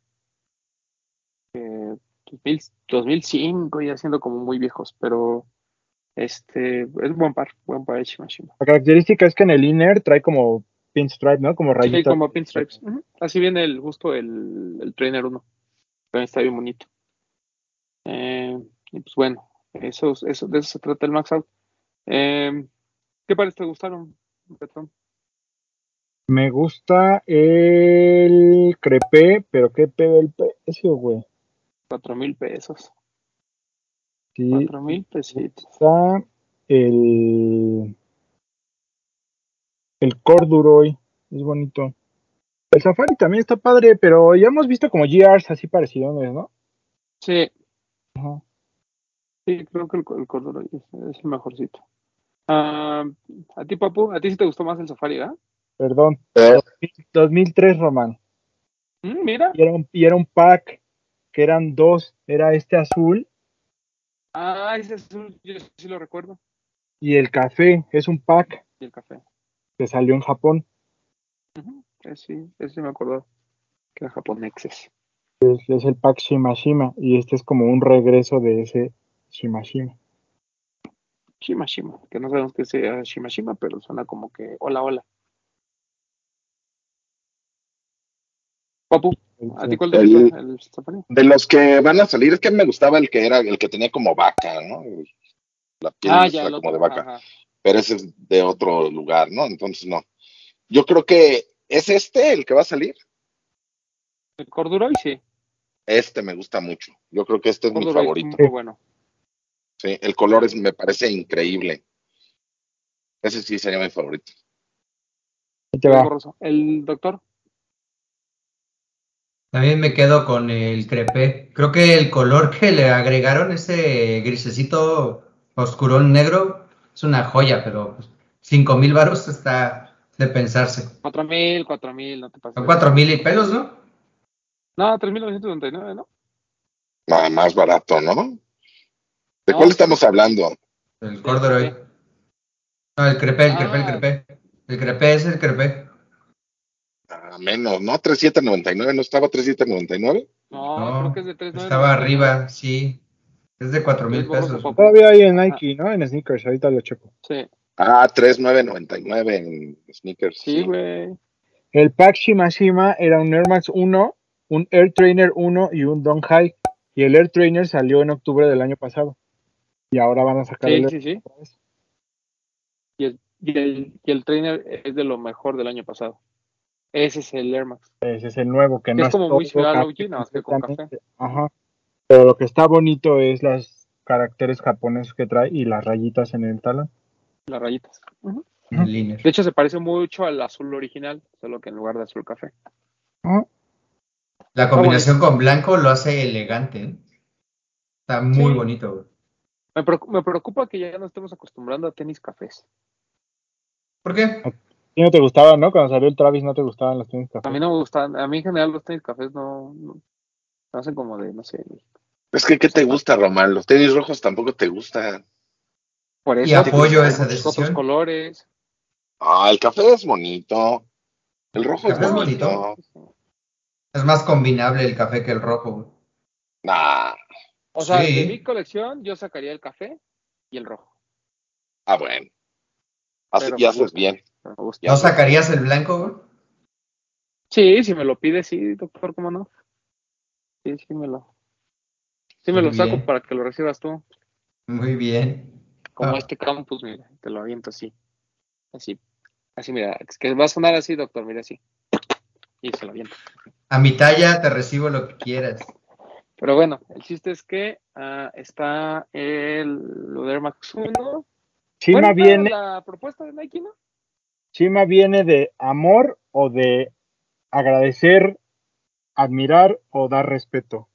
2005 ya siendo como muy viejos, pero es buen par de Shima. La característica es que en el inner trae como pinstripe, ¿no? Como Sí, rayita. como pinstripes. Así viene justo el Trainer 1. También está bien bonito. Y pues bueno, de eso se trata el Max Out. ¿Qué pares te gustaron, Betón? Me gusta el crepé, pero qué pedo el precio, güey. 4,000 pesos. Sí, 4,000 pesitos. está el corduroy, es bonito. El safari también está padre, pero ya hemos visto como GRs así parecidos, ¿no? Sí, Ajá. sí, creo que el Corduroy es el mejorcito. A ti, Papu, a ti sí te gustó más el Safari, ¿verdad? Perdón, Eh, 2003, Román. Mira. Y era un pack que eran dos, era este azul Ese azul, yo sí lo recuerdo. y el café, es un pack Y el café. que salió en Japón. Ese sí me acuerdo que era japoneses. Es el pack Shimashima y este es como un regreso de ese Shimashima. Shimashima, que no sabemos qué sea Shimashima, pero suena como que hola, hola. Papu, ¿a ti cuál te el- gustó? ¿El Safari? de los que van a salir, es que me gustaba el que era el que tenía como vaca, ¿no? La piel Ya, esa el como de otro. vaca. Ajá. Pero ese es de otro lugar, ¿no? Entonces no. Yo creo que es este el que va a salir. El Corduroy, sí. Este me gusta mucho. Yo creo que este es mi Corduroy es favorito. muy bueno. Sí, el color me parece increíble. Ese sí sería mi favorito. Ahí te Es va. borroso. El doctor. También me quedo con el crepé. Creo que el color que le agregaron, ese grisecito oscurón negro, es una joya, pero pues, 5,000 varos está de pensarse. 4,000, no te pases Son de cuatro lanza. mil y pelos, ¿no? No, 3,999, ¿no? Nada más barato, ¿no? ¿De cuál No, estamos hablando? El del corduroy. café. No, el crepé, el crepé, el Ah, crepé. El crepé es el crepé. Menos, ¿no? 3,799, ¿no estaba 3,799? no, creo que es No, de estaba 3,999. arriba, sí. Es de cuatro Sí, es mil borroso, pesos. Papu. Todavía hay en Ajá. Nike, ¿no? En sneakers, ahorita lo checo. Sí, 3,999 en sneakers, sí, sí. güey. El pack Shimashima era un Air Max 1, un Air Trainer 1 y un Don High. Y el Air Trainer salió en octubre del año pasado. Y ahora van a sacar el Sí, Air sí, sí. otra vez. Y el trainer es de lo mejor del año pasado. Ese es el Air Max. Ese es el nuevo, que Que no es es como muy todo similar al café OG, nada más que con café. completamente. Ajá. Pero lo que está bonito es los caracteres japoneses que trae y las rayitas en el talón. Las rayitas. Ujú. El De liner. hecho, se parece mucho al azul original, solo que en lugar de azul café. Ajá. La Está bonito. combinación con blanco lo hace elegante, ¿eh? Está muy Sí, bonito, güey. me preocupa que ya no estemos acostumbrando a tenis cafés. ¿Por qué? ¿Y no te gustaban, no? Cuando salió el Travis no te gustaban los tenis A cafés. mí no me gustan, a mí en general los tenis cafés no me hacen como de, no sé, Es que, ¿qué te zapato. gusta, Román? Los tenis rojos tampoco te gustan. Por Y eso ¿Qué te pues, apoyo hay esa gusta? muchos otros decisión. colores. El café es bonito. El ¿El rojo es café es No, bonito? bonito. Es más combinable el café que el rojo, güey. Nah. o sea, de mi Sí. colección yo sacaría el café y el rojo, Bueno. pero Y me haces gusta, bien. pero me gusta. Y ¿No haces bien. sacarías el blanco, güey? Sí, si me lo pide, sí, doctor, ¿cómo no? Sí, sí me lo Muy saco bien, para que lo recibas tú, muy bien. como Ah, este campus, mira, te lo aviento así, así, mira, es que va a sonar así, doctor, mira, así, y se lo aviento. a mi talla te recibo lo que quieras. Pero bueno, el chiste es que está el Air Max 1. Chima Buena viene, la propuesta de Nike, ¿no? Chima viene de amor o de agradecer, admirar o dar respeto.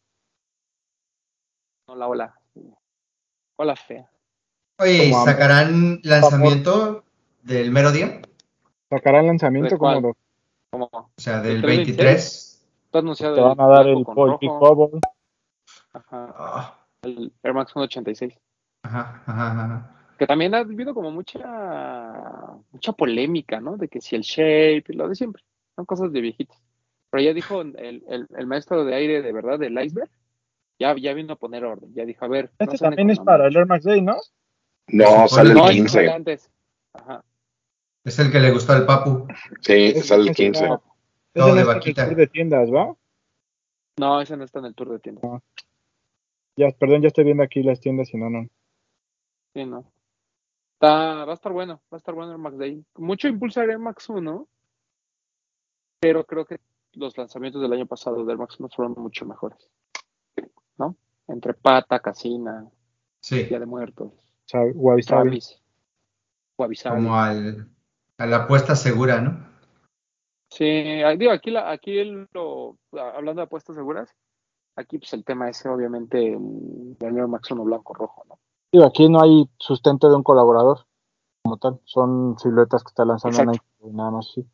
No, hola fea. Oye, Como amor, ¿sacarán amor. lanzamiento del mero día? Sacarán ¿De lanzamiento como cuál? ¿Cómo? O sea, ¿El del 326? 23. Está anunciado te van el a dar blanco el con Paul Peak rojo. Bubble. Ajá. Ah, El Air Max 186. ajá, ajá, ajá. Que también ha habido como mucha polémica, ¿no? De que si el shape y lo de siempre. Son cosas de viejitos. Pero ya dijo el maestro de aire de verdad, del iceberg, ya vino a poner orden. Ya dijo, a ver, no Este se anden también con es para el mamadas. Air Max Day, ¿no? Se No, supone sale el No, que ese sale 15. antes. Ajá. Es el que le gustó al Papu. Sí, sale el 15. Todo Ese de no está en el vaquita. tour de tiendas, ¿va? No, ese no está en el tour de tiendas. Ya, perdón, ya estoy viendo aquí las tiendas y no. Sí, no. Va a estar bueno el Max Day. Mucho impulsa el Air Max 1, pero creo que los lanzamientos del año pasado del Max 1 fueron mucho mejores, ¿no? Entre Pata, Casina, Sí, Día de Muertos, Wabi Sabi. Travis, Wabi Sabi. como a la apuesta segura, ¿no? Sí, digo, hablando de apuestas seguras, aquí pues el tema es obviamente el Air Max 1 blanco-rojo, ¿no? Digo, aquí no hay sustento de un colaborador como tal. Son siluetas que está lanzando Exacto. Nike y nada más, sí.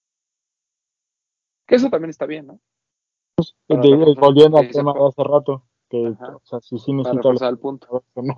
Que eso también está bien, ¿no? Para reforzar Volviendo lo al que dice tema de Juan. hace rato, que Ajá. o sea, sí Para necesita reforzar el punto. ¿no?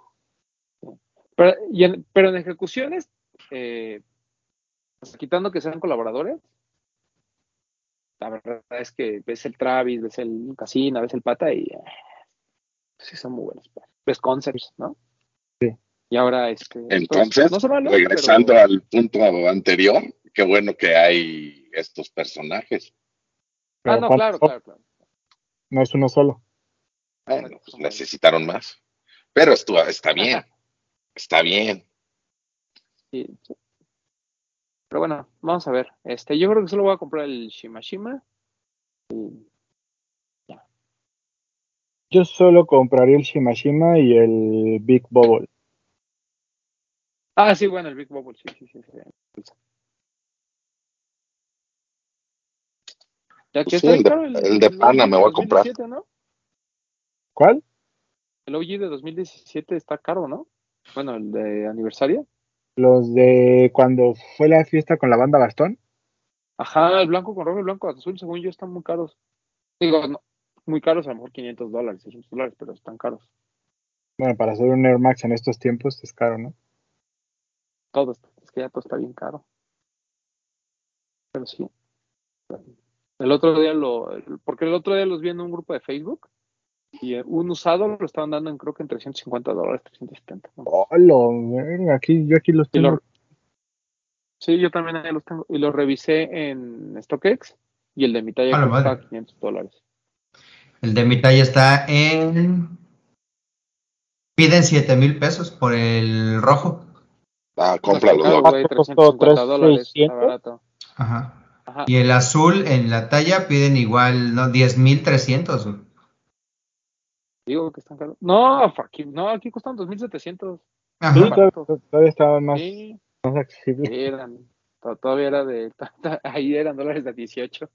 Pero en ejecuciones, pues, quitando que sean colaboradores, la verdad es que ves el Travis, ves el Casina, ves el Pata y sí son muy buenos. Ves Concepts, ¿no? Sí. Y ahora, Entonces, no son malos, regresando pero... al punto anterior, qué bueno que hay estos personajes. Pero no, ¿cuántos claro. no es uno solo? Bueno, pues necesitaron más. Pero está bien, está bien. Sí. Pero bueno, vamos a ver. Yo creo que solo voy a comprar el Shimashima. Yo solo compraría el Shimashima y el Big Bubble. Sí, bueno, el Big Bubble, sí. Ya que Pues sí, está bien caro el el de Pana OG me de voy a comprar. 2017, ¿no? ¿Cuál? El OG de 2017 está caro, ¿no? Bueno, el de aniversario. Los de cuando fue la fiesta con la banda Bastón. Ajá, el blanco con rojo y blanco azul, según yo, están muy caros. Digo, no, muy caros, a lo mejor $500, $600, pero están caros. Bueno, para hacer un Air Max en estos tiempos es caro, ¿no? Es que ya todo está bien caro. Pero sí. El otro día porque el otro día los vi en un grupo de Facebook y un usado lo estaban dando creo que en $350, 370. ¿No? Hola, yo aquí los Y tengo. sí, yo también ahí los tengo. Y los revisé en StockX y el de mi talla A la creo que madre. estaba $500. El de mi talla está en. Piden 7,000 pesos por el rojo. No está Cómpralo, caro, Lord. güey, Costó $350, está 3,600. barato. Ajá. Ajá. Y el azul en la talla piden igual, ¿no? 10,300. Digo que están caros. No, no, aquí costan 2,700. Ajá. Sí, Están baratos. todavía estaban Sí, más accesibles. todavía era ahí eran dólares de 18.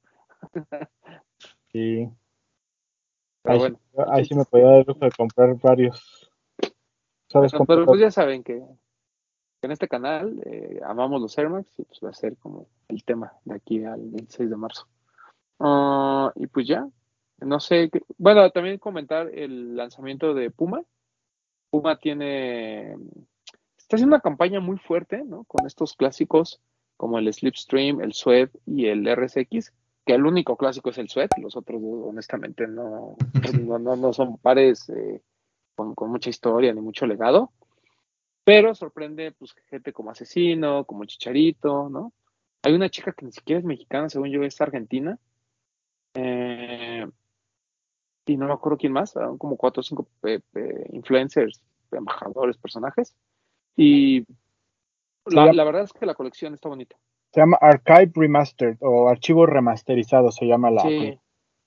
Sí, Pero bueno, el ahí sí chiste me es que, podía dar el lujo de comprar varios. ¿Sabes bueno, cómo? pero pues ya saben que en este canal amamos los Air Max y pues va a ser como el tema de aquí al 26 de marzo. Y pues ya, no sé, bueno, también comentar el lanzamiento de Puma. Puma está haciendo una campaña muy fuerte, ¿no? Con estos clásicos como el Slipstream, el Sweat y el RSX, que el único clásico es el Sweat, los otros honestamente no son pares con mucha historia ni mucho legado, pero sorprende pues gente como Asesino, como Chicharito, ¿no? Hay una chica que ni siquiera es mexicana, según yo es argentina, y no me acuerdo quién más, como 4 o 5 influencers, embajadores, personajes, y Se la verdad es que la colección está bonita. llama Archive Remastered o Archivo Remasterizado, se llama la. Sí,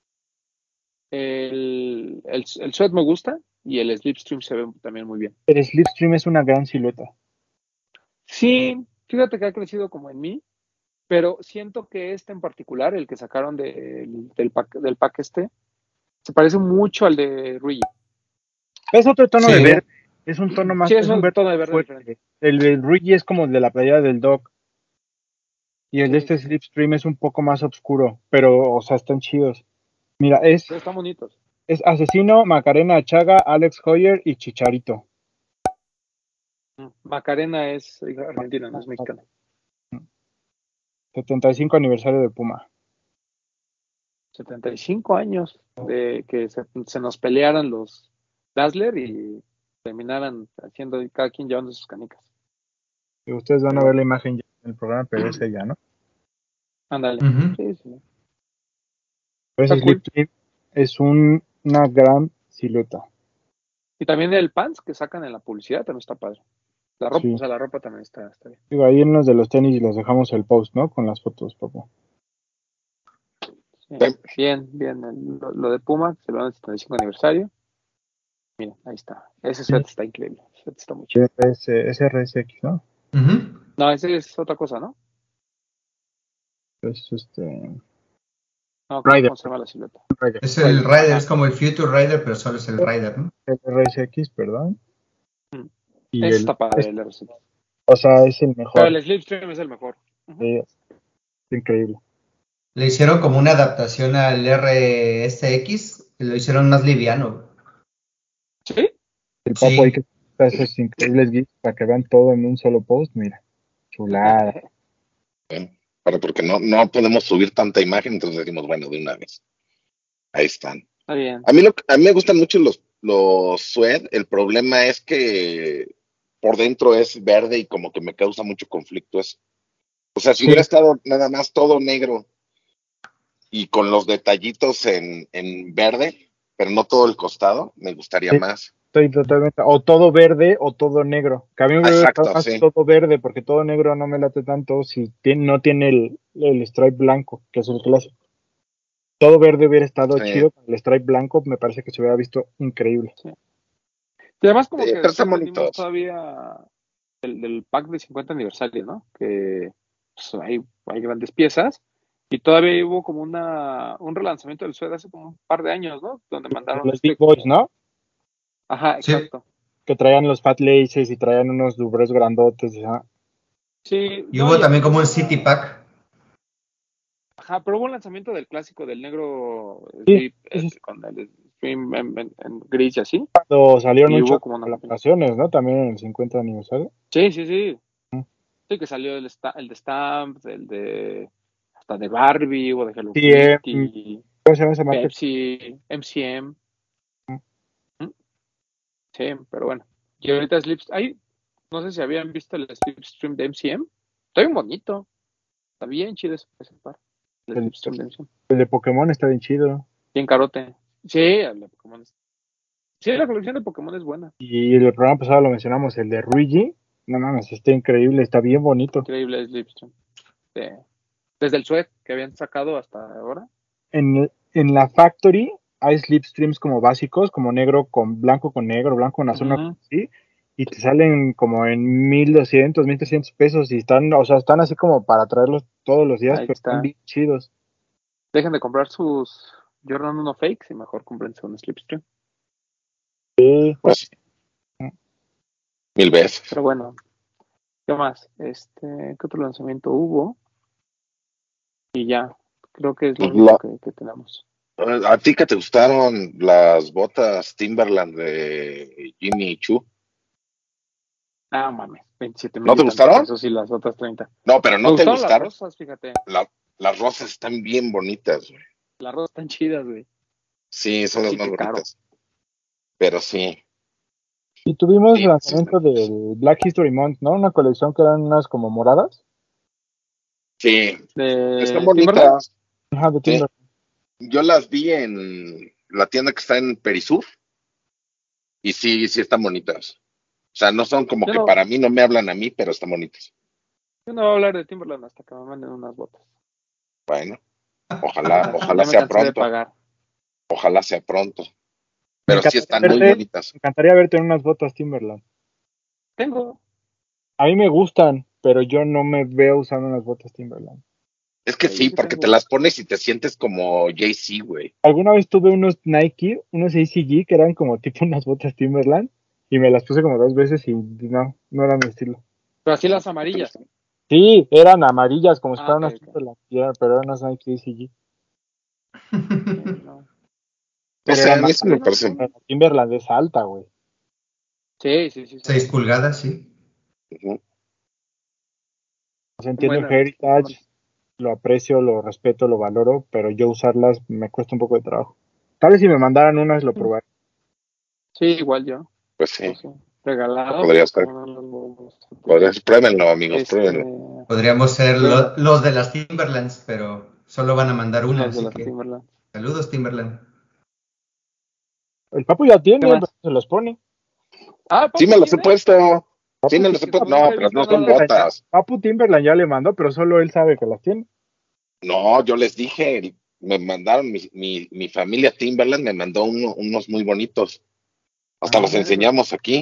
el Sweat me gusta y el Slipstream se ve también muy bien. El Slipstream es una gran silueta. Sí, fíjate que ha crecido como en mí, pero siento que este en particular, el que sacaron del pack se parece mucho al de Ruigi. Es otro tono Sí. de verde. Es un tono más. Sí, Es un verde tono de verde fuerte. diferente. El de Luigi es como el de la playera del Dog. Y el de Sí, este sí. Slipstream es un poco más oscuro. Pero, o sea, están chidos. Mira, Están bonitos. es Asesino, Macarena Chaga, Alex Hoyer y Chicharito. Macarena es argentina, no es mexicana. 75 aniversario de Puma. 75 años de que se nos pelearan los Dazzler y terminaran haciendo cada quien llevando sus canicas. Y ustedes van a Pero ver bueno. la imagen ya el programa, pero es ella, ¿no? Ándale. Ujú. Sí, sí. Pero ese Está cool. Slipstream es una gran silueta. Y también el pants que sacan en la publicidad también está padre. La ropa, Sí. o sea, la ropa también está bien. Digo, ahí en los de los tenis les dejamos el post, ¿no? Con las fotos, papá. Sí. Sí. Bien. Lo de Puma, que se lo dan el 75 aniversario. Miren, ahí está. Ese suéter está increíble. Ese suéter está muy chido. SRSX, ¿no? Ujú. No, ese es otra cosa, ¿no? Es No, Rider. ¿cómo se llama la silueta? Rider. Es el Rider, Ajá. es como el Future Rider, pero solo es el Rider, ¿no? SRSX, perdón. Mm. Y Ese está padre, el RC. o sea, es el Pero mejor. el Slipstream es el mejor. Ujú. Es increíble. Le hicieron como una adaptación al RSX, y lo hicieron más liviano. ¿Sí? El papo ahí Sí, que hace esos increíbles GIFs para que vean todo en un solo post, mira. Chulada. Porque no podemos subir tanta imagen, entonces decimos, bueno, de una vez. Ahí están. Está bien. A mí me gustan mucho los suede. El problema es que por dentro es verde y como que me causa mucho conflicto eso. O sea, si Sí, hubiera estado nada más todo negro y con los detallitos en verde, pero no todo el costado, me gustaría sí, más. estoy totalmente. O todo verde o todo negro. Que a mí me hubiera gustado Exacto, más sí. todo verde, porque todo negro no me late tanto si no tiene el stripe blanco, que es el clásico. Todo verde hubiera estado Sí, chido, con el stripe blanco me parece que se hubiera visto increíble. Sí. Y además como sí, que pero están después vendimos bonitos. todavía del pack de 50 aniversario, ¿no? Que pues, hay grandes piezas. Y todavía hubo como un relanzamiento del suede hace como un par de años, ¿no? Donde mandaron Los Big Boys, como... ¿no? Ajá, sí. exacto. Que traían los fat laces y traían unos dubres grandotes. Sí, Y no, hubo y también como un hubo City Pack. ajá, pero hubo un lanzamiento del clásico del negro Sí, Slip, sí, sí. con el Stream en gris y así. Cuando salieron Y un hubo chorro como de una... colaboraciones, ¿no? También en el 50 aniversario. Sí. Sí, que salió el de Stamp, el de... Hasta de Barbie, hubo de Hello Sí, Kitty, ¿cómo se llama esa marca? Pepsi, MCM. ¿Mm? Sí, pero bueno. Y ahorita Ahí, no sé si habían visto el Slipstream de MCM. Está bien bonito. Está bien chido ese par. El El, Slipstream de MCM. el de Pokémon está bien chido. Bien carote. Sí, el de Pokémon. Sí, la colección de Pokémon es buena. Y el programa pasado lo mencionamos, el de Luigi. No mames, está increíble, está bien bonito. Increíble el Slipstream. Sí. Desde el Sweat que habían sacado hasta ahora. En la Factory hay slipstreams como básicos, como negro con blanco con negro, blanco con azul, una cosa Ujú. así, y te salen como en 1200, 1300 pesos y están, o sea, están así como para traerlos todos los días, Ahí pero están está. bien chidos. Dejen de comprar sus Jordan 1 fakes y mejor cómprense un Slipstream. Sí, Pues 1000 veces. Pero bueno, ¿qué más? ¿Qué otro lanzamiento hubo? Y ya, creo que es lo Pues único que tenemos. ¿a ti que te gustaron las botas Timberland de Jimmy Choo? Ah, mames, 27 ¿No mil y te tantos gustaron? pesos y las otras 30. No, pero Me ¿no te gustaron las gustaron? rosas, fíjate. Las rosas están bien bonitas, güey. Las rosas están chidas, güey. Sí, son las Sí, más qué caro. bonitas. Pero sí, y tuvimos el sí, sí están. lanzamiento del Black History Month, ¿no? Una colección que eran unas como moradas. Sí, están ¿De Timberland? bonitas. Ajá, de Sí. Timber. Yo las vi en la tienda que está en Perisur y sí están bonitas. O sea, no son como Yo que no, para mí no me hablan a mí, pero están bonitas. yo no voy a hablar de Timberland hasta que me manden unas botas. Bueno, Ya ojalá me sea cansé de pronto, pagar. ojalá sea pronto. Me Pero sí encantaría están muy verte, bonitas. me encantaría verte en unas botas Timberland. Tengo. A mí me gustan, pero yo no me veo usando unas botas Timberland. Es que Yo sí, sí porque te tengo. las pones y te sientes como Jay-Z, güey. Alguna vez tuve unos Nike, unos ACG, que eran como tipo unas botas Timberland, y me las puse como 2 veces y no era mi estilo. Pero así ¿No? las ¿No te amarillas. gustan? Sí, eran amarillas, como si Ah, fueran ok, unas ok. Timberland, pero eran unas Nike ACG. Sí, no. No Pero sé, a eran mí más sí me Sí, no, parece. no. Timberland es alta, güey. Sí, son 6 altas. pulgadas, sí. Ujú. O sea, Son entiendo el buenas. Son buenas. Heritage, lo aprecio, lo respeto, lo valoro, pero yo usarlas me cuesta un poco de trabajo. Tal vez si me mandaran unas lo probaría. Sí, igual yo. Pues No sí, sé. Regalado, podría pues ser. como no los Pruébenlo, amigos, Este, pruébenlo. Podríamos ser los de las Timberlands, pero solo van a mandar una, Los de así las que Timberland. saludos Timberland. El Papu ya ¿Qué tiene, más? pero se los pone. Ah, Sí Papu me los he tiene. puesto. Sí Papu, me los he Que puesto. nunca No, he pero visto no son nada. botas. Papu Timberland ya le mandó, pero solo él sabe que las tiene. No, yo les dije, me mandaron, mi familia Timberland me mandó unos muy bonitos. Hasta los Ah, enseñamos aquí.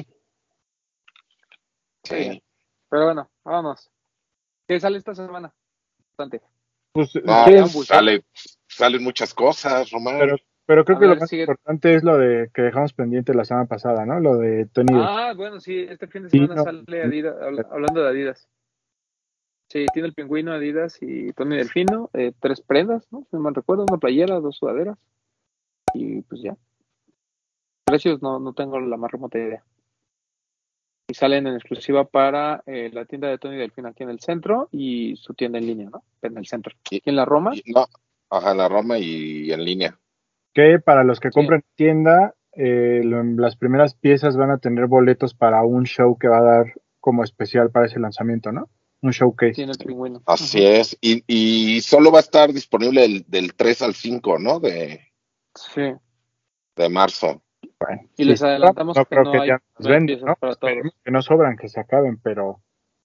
está bien. Sí. Pero bueno, vámonos. ¿Qué sale esta semana? Bastante. Pues No, sí, pues salen muchas cosas, Román. pero creo A que lo ver, más sigue. importante es lo de que dejamos pendiente la semana pasada, ¿no? Lo de Tony Ah, bueno, sí, este fin de semana Delfino. sale Adidas, hablando de Adidas. Sí, tiene el pingüino Adidas y Tony Delfino, 3 prendas, ¿no? Si no mal recuerdo, una playera, 2 sudaderas y pues ya. Precios no tengo la más remota idea. Y salen en exclusiva para la tienda de Tony Delfino aquí en el centro y su tienda en línea, ¿no? En el centro. Y, Aquí en la Roma, no, ajá, en la Roma y en línea. Que para los que sí, compren en tienda, las primeras piezas van a tener boletos para un show que va a dar como especial para ese lanzamiento, ¿no? Un showcase. tiene el pingüino. Así Ujú. es. Y solo va a estar disponible del 3 al 5, ¿no? Sí, De marzo. Bueno, y sí, les adelantamos no que creo no que hay ya nos haber venden, piezas ¿no? para Esperemos todos. que no sobran, que se acaben, pero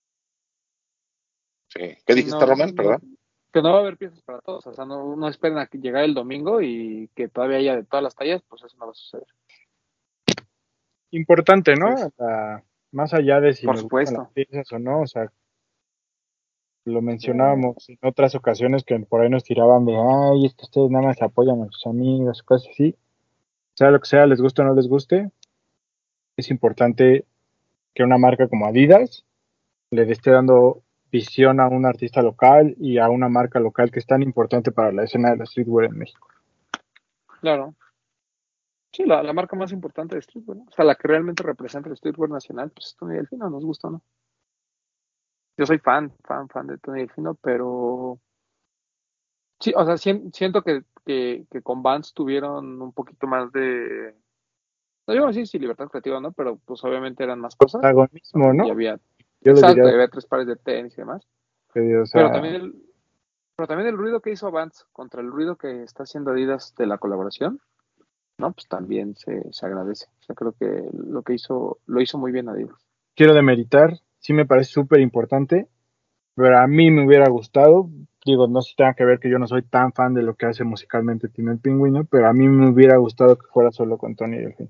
Sí. ¿Qué Sí, dijiste, Román? Perdón. que no va a haber piezas para todos. O sea, no esperen a que llegue el domingo y que todavía haya de todas las tallas, pues eso no va a suceder. importante, ¿no? Entonces, O sea, más allá de si por nos gustan las supuesto. piezas o no, o sea, lo Sí, mencionábamos en otras ocasiones que por ahí nos tiraban de, ay, es que ustedes nada más apoyan a sus amigos, cosas así. Sea lo que sea, les guste o no les guste, es importante que una marca como Adidas le esté dando visión a un artista local y a una marca local que es tan importante para la escena de la streetwear en México. claro. Sí, la marca más importante de streetwear, ¿no? O sea, la que realmente representa el streetwear nacional, pues es Tony Delfino, nos gusta, ¿no? Yo soy fan de Tony Delfino, pero sí, o sea, siento que con Vans tuvieron un poquito más de, no digo así, sí, libertad creativa, ¿no? Pero pues obviamente eran más cosas, ¿no? Protagonismo, Y ¿no? había, Yo lo exacto, diría, y había 3 pares de tenis y demás. o Pero sea, también el, pero también el ruido que hizo Vans contra el ruido que está haciendo Adidas de la colaboración, ¿no? Pues también se agradece. O sea, creo que lo hizo muy bien Adidas. quiero demeritar, sí me parece súper importante, pero a mí me hubiera gustado, digo, no sé si tenga que ver que yo no soy tan fan de lo que hace musicalmente Tino el Pingüino, pero a mí me hubiera gustado que fuera solo con Tony Delfín.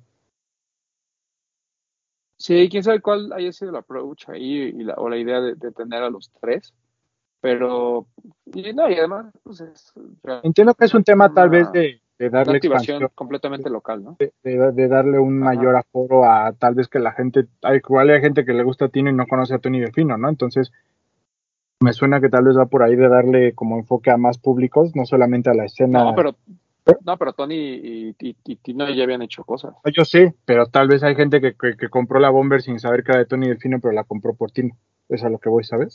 Sí, quién sabe cuál haya sido el approach ahí o la idea de tener a los 3, pero y no, y además pues es Entiendo que es un realmente tema tal vez de una darle activación expansión, completamente local, ¿no? de darle un Ajá. mayor aforo a tal vez que la gente, igual hay gente que le gusta a Tino y no conoce a Tony Delfino, ¿no? Entonces me suena que tal vez va por ahí de darle como enfoque a más públicos, no solamente a la No, escena. pero Tony y Tino ya habían hecho cosas. No, yo sé, pero tal vez hay gente que compró la Bomber sin saber que era de Tony Delfino, pero la compró por Tino. Es a lo que voy, ¿sabes?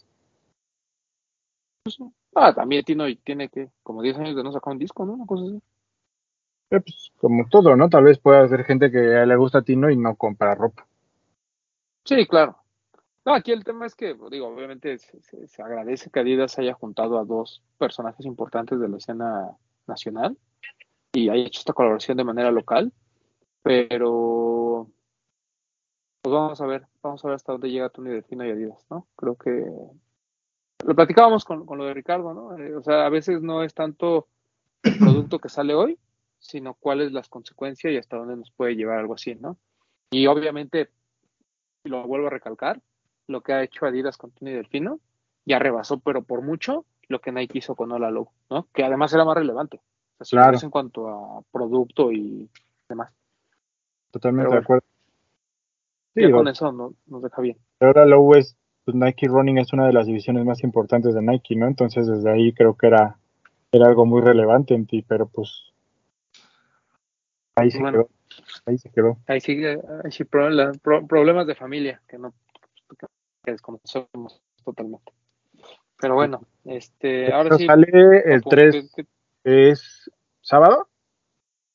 También Tino tiene que como 10 años de no sacar un disco, ¿no? Una cosa así. Pues, como todo, ¿no? Tal vez pueda haber gente que le gusta a Tino y no compra ropa. Sí, claro. No, aquí el tema es que, digo, obviamente se agradece que Adidas haya juntado a 2 personajes importantes de la escena nacional y haya hecho esta colaboración de manera local, pero pues vamos a ver hasta dónde llega Tony Delfino y Adidas, ¿no? Creo que lo platicábamos con lo de Ricardo, ¿no? O sea, a veces no es tanto el producto que sale hoy, sino cuáles las consecuencias y hasta dónde nos puede llevar algo así, ¿no? Y obviamente, y lo vuelvo a recalcar, lo que ha hecho Adidas con Tony Delfino ya rebasó, pero por mucho, lo que Nike hizo con Hola Low, ¿no? Que además era más relevante. O sea, si lo ves Claro, en cuanto a producto y demás. Pero totalmente de bueno, acuerdo. Sí, ya con digo, eso nos deja bien. ahora Low es, pues Nike Running es una de las divisiones más importantes de Nike, ¿no? Entonces desde ahí creo que era algo muy relevante en ti, pero pues ahí se Bueno, quedó, ahí se quedó. ahí sí problemas de familia que desconocemos totalmente. Pero bueno, ahora Esto sí, sale el Papu, 3, ¿es sábado?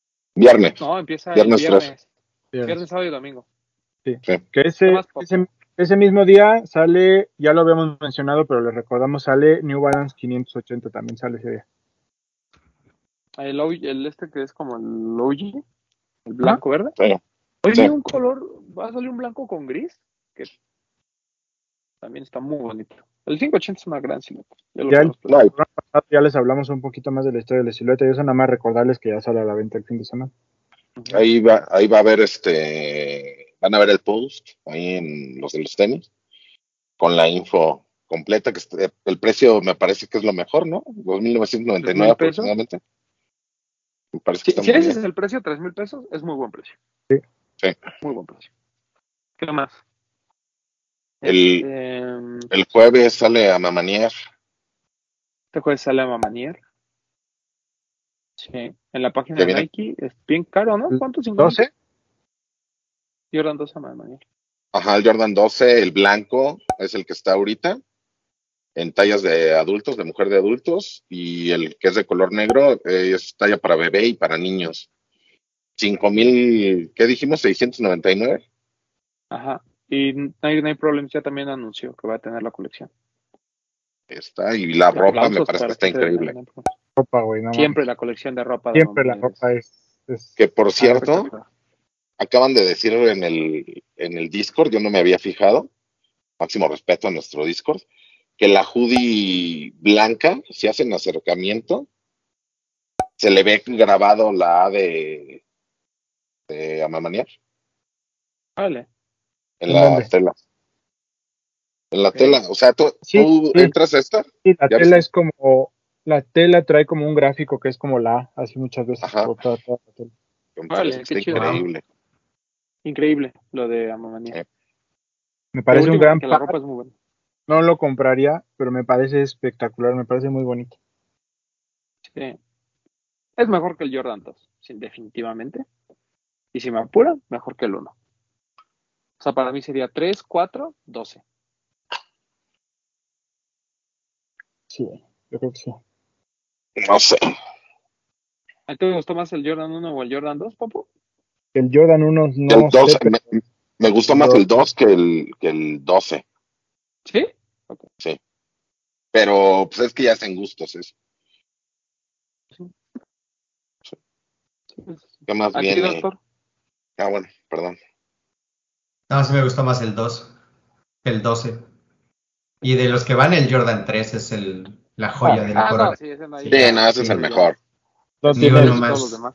Viernes. no, empieza el Viernes 3. viernes, Viernes. sábado y domingo. Sí. Sí. Que ¿Qué ese, más, ese, Papu? ese mismo día sale, ya lo habíamos mencionado, pero le recordamos, sale New Balance 580, también sale ese día. El este que es como el OG, el Ajá. blanco verde. Sí. Hoy Sí. vi un color, va a salir un blanco con gris, que también está muy bonito. El 580 es una gran silueta. Ya lo Ya el habíamos No, platicado. programa pasado ya les hablamos un poquito más de la historia de la silueta, y eso nada más recordarles que ya sale a la venta el fin de semana. ahí va a haber van a ver el post ahí en los de los tenis con la info completa, el precio me parece que es lo mejor, ¿no? 2,999 $3,000. aproximadamente. Me parece que está Si muy ese bien. es el precio, $3,000, es muy buen precio. Sí. Muy buen precio. ¿Qué más? El, Este el jueves sale a Mamanier. jueves sale a Mamanier. Sí. En la página ¿Qué de viene? Nike es bien caro, ¿no? ¿Cuánto? $5,000. 12, Jordan 2 a Mamanier. Ajá, el Jordan 12, el blanco, es el que está ahorita, en tallas de adultos, de mujer de adultos, y el que es de color negro es talla para bebé y para niños. 5,000, ¿qué dijimos? 699. Ajá. Y Nike Problems ya también anunció que va a tener la colección. Está, y la Y ropa me aplausos parece para que la está gente de increíble. Nike Problems. ropa, güey, no Siempre mames. la colección de ropa de Siempre la Mamanier ropa es Que por cierto, espectacular. acaban de decir en el Discord, yo no me había fijado, máximo respeto a nuestro Discord, que la hoodie blanca, si hacen acercamiento, se le ve grabado la A de Amamanier Vale. en ¿En la dónde? tela. En la Ok. tela, o sea, tú Sí, sí, entras a esta, sí, la ¿ya tela viste? es como, la tela trae como un gráfico que es como la A, así muchas veces Ajá, por toda la tela. me parece Vale, que qué está chido. Wow. increíble. Increíble lo de Amamanier. Me Que parece un gran últimamente la par, ropa es muy buena. no lo compraría, pero me parece espectacular, me parece muy bonito. Sí. Es mejor que el Jordan 2, sí, definitivamente. Y si me apura, mejor que el 1. O sea, para mí sería 3, 4, 12. Sí, yo creo que sí. No sé, ¿A ti te gustó más el Jordan 1 o el Jordan 2, papu? El Jordan 1 el no 2, sé, pero me gustó más yo, el 2 que el 12, ¿Sí? Ok. sí. Pero pues es que ya hacen gustos eso. Sí, sí, sí, sí. ¿Qué más ¿A ti, viene? doctor? Ah, bueno, perdón. No, sí me gustó más el 2 que el 12. Y de los que van, el Jordan 3 es la joya de la No, corona. sí, ese no hay. Sí, Sí, ya, no, ese es el sí. mejor. no Ni tiene uno Esos y el, todos los más. demás.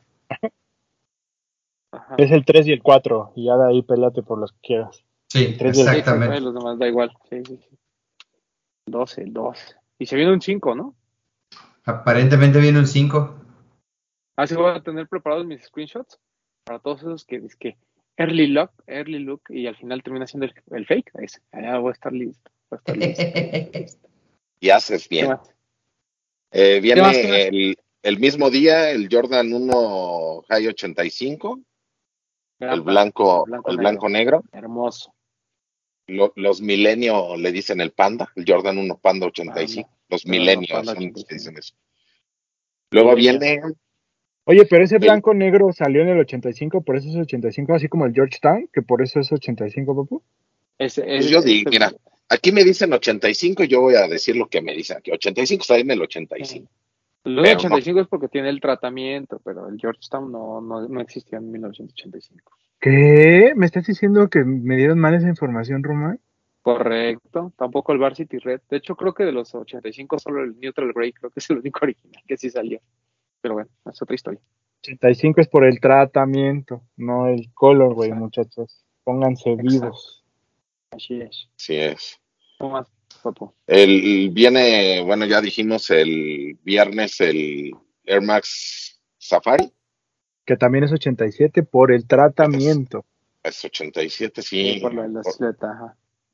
Ajá. es el 3 y el 4, y ya de ahí pélate por los que quieras. El Sí, 3 y el Sí, exacto. exactamente. Los demás da igual. Sí, sí, sí. 12, el 12. Y se viene un 5, ¿no? Aparentemente viene un 5. Así voy a tener preparados mis screenshots para todos esos que es que early look, y al final termina siendo el fake. Ese. Allá voy a estar listo. Voy a estar listo. Voy a estar listo. Y haces ¿Qué bien. más? ¿Qué más? ¿Qué Viene más? el mismo día el Jordan 1 High 85, el Gran par. El blanco, blanco el negro. blanco negro. Hermoso. Los Milenio le dicen el Panda, el Jordan 1 Panda Panda. 85. Los Jordan Millennials Panda son los que 85. dicen eso. Luego Milenio. viene Oye, pero ese el, blanco negro salió en el 85, por eso es 85, así como el Georgetown, que por eso es 85, papu. pues yo digo, mira, aquí me dicen 85 y yo voy a decir lo que me dicen aquí. 85 está en el 85, El pero no. 85 es porque tiene el tratamiento, pero el Georgetown no existió en 1985. ¿Qué? ¿Me estás diciendo que me dieron mal esa información, Román? Correcto. Tampoco el Varsity Red. De hecho, creo que de los 85 solo el Neutral Grey creo que es el único original que sí salió. Pero bueno, es otra historia. 85 es por el tratamiento, no el color, güey, Exacto. muchachos. Pónganse Exacto. vivos. Así es. Así es. ¿Cómo más, papu? Viene, bueno, ya dijimos el viernes el Air Max Safari, Que también es 87 por el es, tratamiento. es 87, Por sí. lo de la silueta, ajá.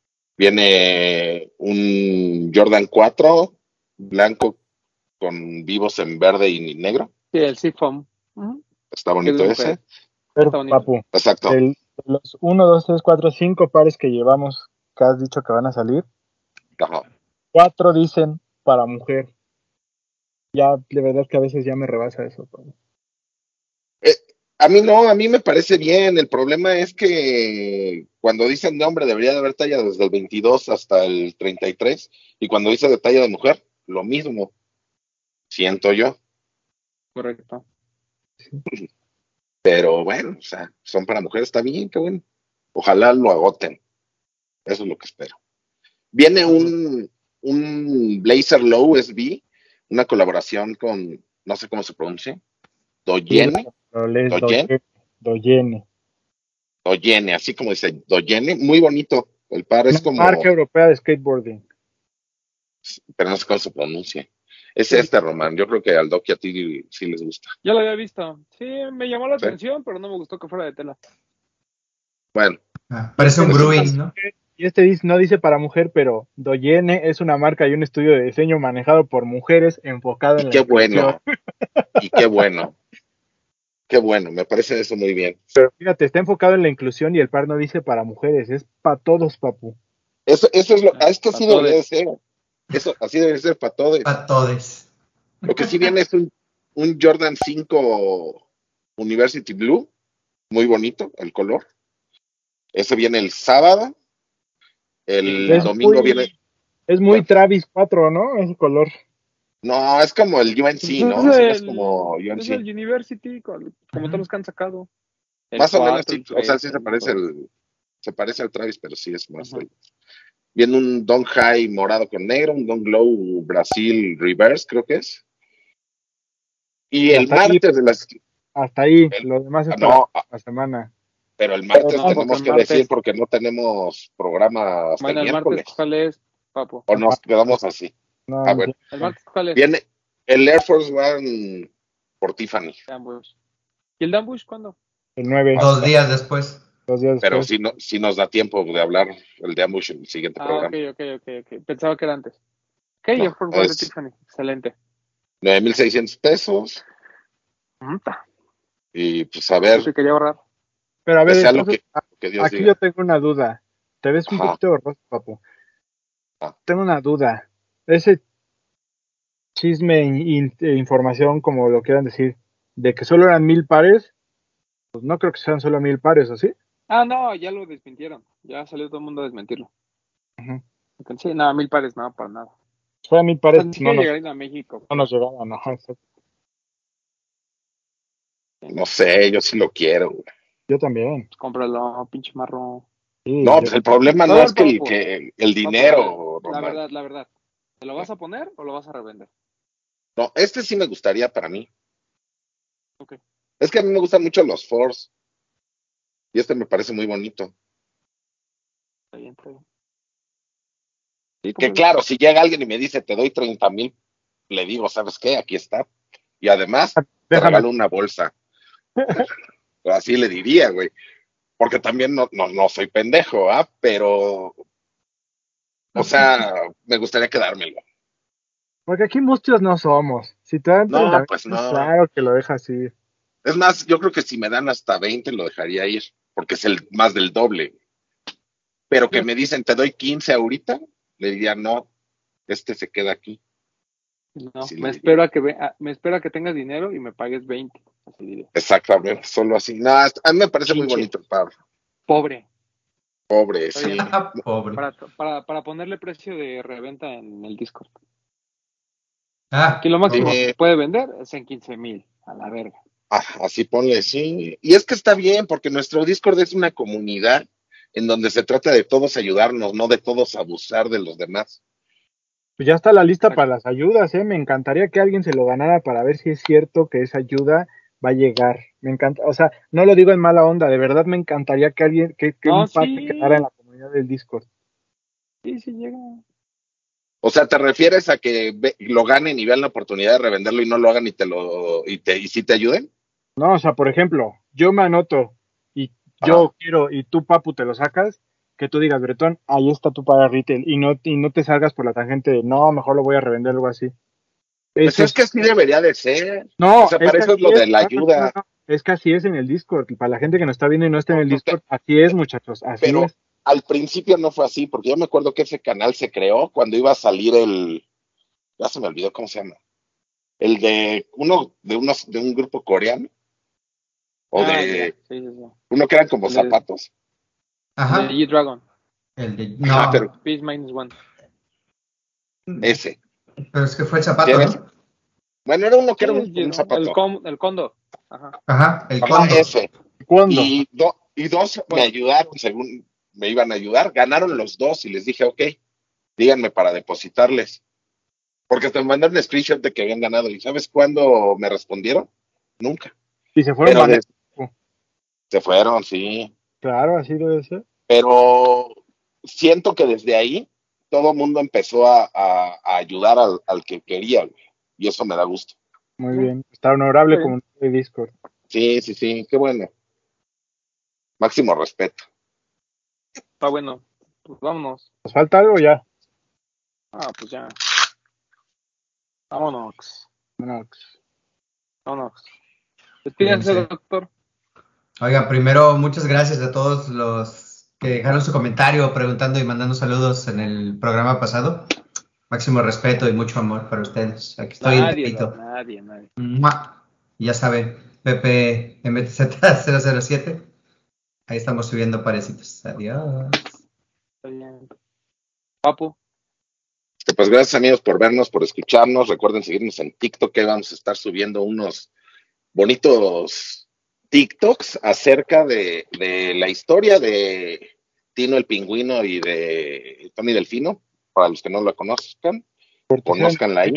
Viene un Jordan 4 blanco con vivos en verde y negro. Sí, el Seafoam. Ujú. Está Que es bonito de ese. mujeres. Está Pero, bonito. papu, Exacto. de los 1, 2, 3, 4, 5 pares que llevamos, que has dicho que van a salir, Ajá. 4 dicen para mujer. Ya, de verdad que a veces ya me rebasa eso, papu. Eh, A mí no, a mí me parece bien. El problema es que cuando dicen de hombre debería de haber talla desde el 22 hasta el 33, y cuando dice de talla de mujer, lo mismo, siento yo. Correcto. Pero bueno, o sea, son para mujeres, está bien, qué bueno. Ojalá lo agoten. Eso es lo que espero. Viene un Blazer Low SB, una colaboración con, no sé cómo se pronuncia, Doyene, Doyene. Doyene, así como dice Doyene, muy bonito. El par es como, Marca europea de skateboarding. pero no sé cómo se pronuncia. Es este, Román. Yo creo que al Doc y a ti sí les gusta. Ya lo había visto. Sí, me llamó la ¿Sí? atención, pero no me gustó que fuera de tela. Bueno. Parece un brewing, ¿no? Y este no dice para mujer, pero Doyene es una marca y un estudio de diseño manejado por mujeres enfocado en Y la qué inclusión. bueno. Y qué bueno. Qué bueno, me parece eso muy bien. Pero fíjate, está enfocado en la inclusión y el par no dice para mujeres, es para todos, papu. Eso es lo, esto Pa' sí debería de todes. ser. Eso así debe ser para todos. Para todos. Lo que sí viene es un Jordan 5 University Blue, muy bonito el color. Ese viene el sábado. El domingo viene. Es muy Travis 4, ¿no? Ese color. No, es como el UNC, ¿no? Es como Es el UNC. University, como todos los que han sacado. El Más o menos 4, sí, el o sea, 3, sí el 2. se parece al Travis, pero sí es más. Ajá. Viene un Don High morado con negro, un Don Glow Brasil Reverse, creo que es. Y el martes de las. Hasta ahí, lo demás es para No, la semana. pero el martes No, tenemos el que martes. decir porque no tenemos programa hasta Bueno, el el martes, miércoles. ¿cuál es, papu? O nos quedamos así. No, Ah, bueno. El martes, ¿cuál es? Viene el Air Force One por Tiffany. Ambush. ¿Y el Dambush cuándo? el 9, 2 días después. 2 días Pero después. si nos da tiempo de hablar el de Ambush en el siguiente programa. Ok. Pensaba que era antes. Ok, No, Air Force One de es Tiffany. Excelente. 9,600 pesos. Y pues a ver, Yo te quería ahorrar. Pero a que ver, sea lo entonces, que Dios aquí diga. yo tengo una duda. Te ves un Ajá. poquito borroso, papu. Ah. Tengo una duda. Ese chisme e información, como lo quieran decir, de que solo eran 1000 pares, pues no creo que sean solo 1000 pares, ¿o sí? Ah, no, ya lo desmintieron. Ya salió todo el mundo a desmentirlo. Ujú. Sí, nada, 1000 pares, no, para nada. Si fuera 1000 pares, Ni no siquiera nos, llegarían a México. no nos llegaban, ¿no? Exacto. No sé, yo sí lo quiero. Güey. Yo también. Cómpralo, pinche marro. Sí, No, pues el problema no Todo es el que papo. el Papo, a ver, dinero, Román. la verdad. ¿Te lo vas a poner o lo vas a revender? No, este sí me gustaría para mí. Ok. Es que a mí me gustan mucho los Force. Y este me parece muy bonito. Está bien, está bien. Y que claro, si llega alguien y me dice, te doy 30,000, le digo, ¿sabes qué? Aquí está. Y además, te Déjame. regalo una bolsa. Así le diría, güey. Porque también no soy pendejo, ¿ah? Pero, o sea, me gustaría quedármelo. Porque aquí muchos no somos. Si te dan 30 No, pues no. claro que lo dejas ir. Es más, yo creo que si me dan hasta 20 lo dejaría ir, porque es el más del doble. Pero que me dicen, te doy 15 ahorita, le diría, no, este se queda aquí. No, Así me le diría. espero a que tengas dinero y me pagues 20. Así diría. Exactamente, solo así. No, a mí me parece muy Chinche. bonito el Pablo. Pobre. Pobre, Está sí. bien. Pobre. Para ponerle precio de reventa en el Discord. Ah, Aquí lo máximo Sí. que se puede vender es en 15,000. A la verga. Así ponle, sí. Y es que está bien, porque nuestro Discord es una comunidad en donde se trata de todos ayudarnos, no de todos abusar de los demás. Pues ya está la lista para las ayudas, ¿eh? Me encantaría que alguien se lo ganara para ver si es cierto que esa ayuda va a llegar. Me encanta, o sea, no lo digo en mala onda, de verdad me encantaría que alguien, que No, un par se sí. quedara en la comunidad del Discord. Sí, sí llega. O sea, ¿te refieres a que lo ganen y vean la oportunidad de revenderlo y no lo hagan y sí te ayuden? No, o sea, por ejemplo, yo me anoto y yo quiero y tú, Papu, te lo sacas, que tú digas, Bretón, ahí está tu para retail y no te salgas por la tangente de, no, mejor lo voy a revender, algo así. Pues es que así debería de ser. No, O sea, es para que eso es así lo es. de la ayuda. No, es que así es en el Discord. Y para la gente que nos está viendo y no está en el Discord, así es, muchachos, así Pero es. al principio no fue así, porque yo me acuerdo que ese canal se creó cuando iba a salir ya se me olvidó cómo se llama, el de un grupo coreano, O Ya. de Sí, sí, sí. uno que eran como De- zapatos. Ajá. De G-Dragon. El de. Ah, No, pero Peace -1. ese. pero es que fue el Sí, zapato, era ¿no? ese. Bueno, era uno que Sí, era el como un G-Dragon. zapato. El Kondo. Ajá. Ajá, el Ajá, Condor. ese. ¿Cuándo? Y dos me ayudaron, según me iban a ayudar. Ganaron los dos y les dije, ok, díganme para depositarles. Porque hasta me mandaron un screenshot de que habían ganado. ¿Y sabes cuándo me respondieron? Nunca. Y se fueron Pero baneados. se fueron, sí. Claro, así debe ser. Pero siento que desde ahí todo el mundo empezó a ayudar al que quería, güey. Y eso me da gusto. Muy bien. Está honorable Está bien. comunidad de Discord. Sí, sí, sí, qué bueno. Máximo respeto. Está bueno. Pues vámonos. ¿Nos falta algo ya? Pues ya. Vámonos. Vámonos. Vámonos. Despídense, Fíjense. doctor. Oiga, primero, muchas gracias a todos los que dejaron su comentario preguntando y mandando saludos en el programa pasado. Máximo respeto y mucho amor para ustedes. Aquí estoy Nadie, enterito. nadie. ¡Mua! Y ya saben, Pepe MTZ007. Ahí estamos subiendo parecitos. Adiós. Está bien. Papu. Pues gracias amigos por vernos, por escucharnos. Recuerden seguirnos en TikTok, que vamos a estar subiendo unos bonitos TikToks acerca de la historia de Tino el Pingüino y de Tony Delfino. Para los que no lo conozcan, conózcanla ahí.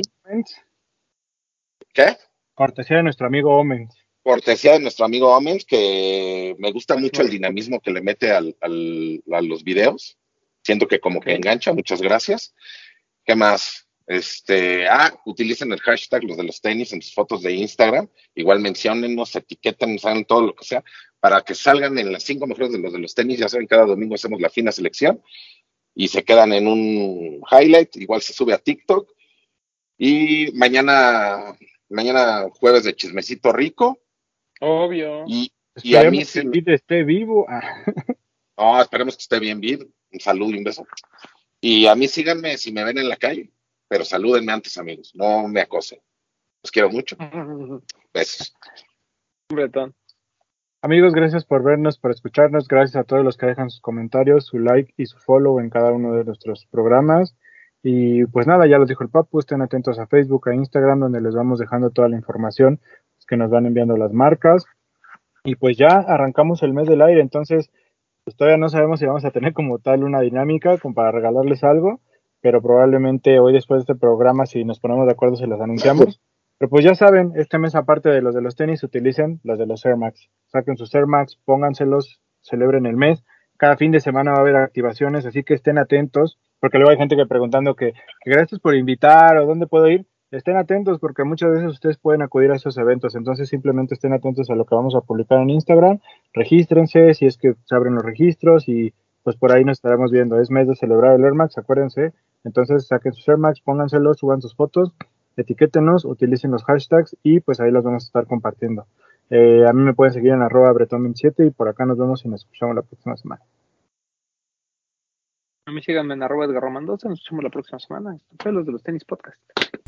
¿Qué? Cortesía de nuestro amigo Omens. Cortesía de nuestro amigo Omens, que me gusta mucho el dinamismo que le mete a los videos. Siento que como que engancha. Muchas gracias. ¿Qué más? Utilicen el hashtag los de los tenis en sus fotos de Instagram. Igual menciónennos, etiquétanos, hagan todo lo que sea para que salgan en las 5 mejores de los tenis. Ya saben, cada domingo hacemos la fina selección y se quedan en un highlight. Igual se sube a TikTok. Y mañana jueves de chismecito rico. Obvio. Y a mí Esperemos sí. que Pete esté vivo. Esperemos que esté bien, Vid. Un saludo y un beso. Y a mí síganme si me ven en la calle, pero salúdenme antes, amigos. No me acosen. Los quiero mucho. Besos. Bretón. Amigos, gracias por vernos, por escucharnos. Gracias a todos los que dejan sus comentarios, su like y su follow en cada uno de nuestros programas. Y pues nada, ya los dijo el Papu, estén atentos a Facebook, a Instagram, donde les vamos dejando toda la información que nos van enviando las marcas. Y pues ya arrancamos el mes del aire, entonces pues todavía no sabemos si vamos a tener como tal una dinámica como para regalarles algo, pero probablemente hoy después de este programa, si nos ponemos de acuerdo, se las anunciamos. Pero pues ya saben, este mes aparte de los tenis, utilicen los de los Air Max. Saquen sus Air Max, pónganselos, celebren el mes. Cada fin de semana va a haber activaciones, así que estén atentos, porque luego hay gente que preguntando que gracias por invitar o dónde puedo ir. Estén atentos porque muchas veces ustedes pueden acudir a esos eventos, entonces simplemente estén atentos a lo que vamos a publicar en Instagram, regístrense si es que se abren los registros y pues por ahí nos estaremos viendo. Es mes de celebrar el Air Max, acuérdense. Entonces saquen sus Air Max, pónganselos, suban sus fotos, etiquétenos, utilicen los hashtags y pues ahí los vamos a estar compartiendo. A mí me pueden seguir en @bretón27 y por acá nos vemos y nos escuchamos la próxima semana. A mí síganme en @edgarromandosa. Nos escuchamos la próxima semana. Esto fue los de los tenis podcast.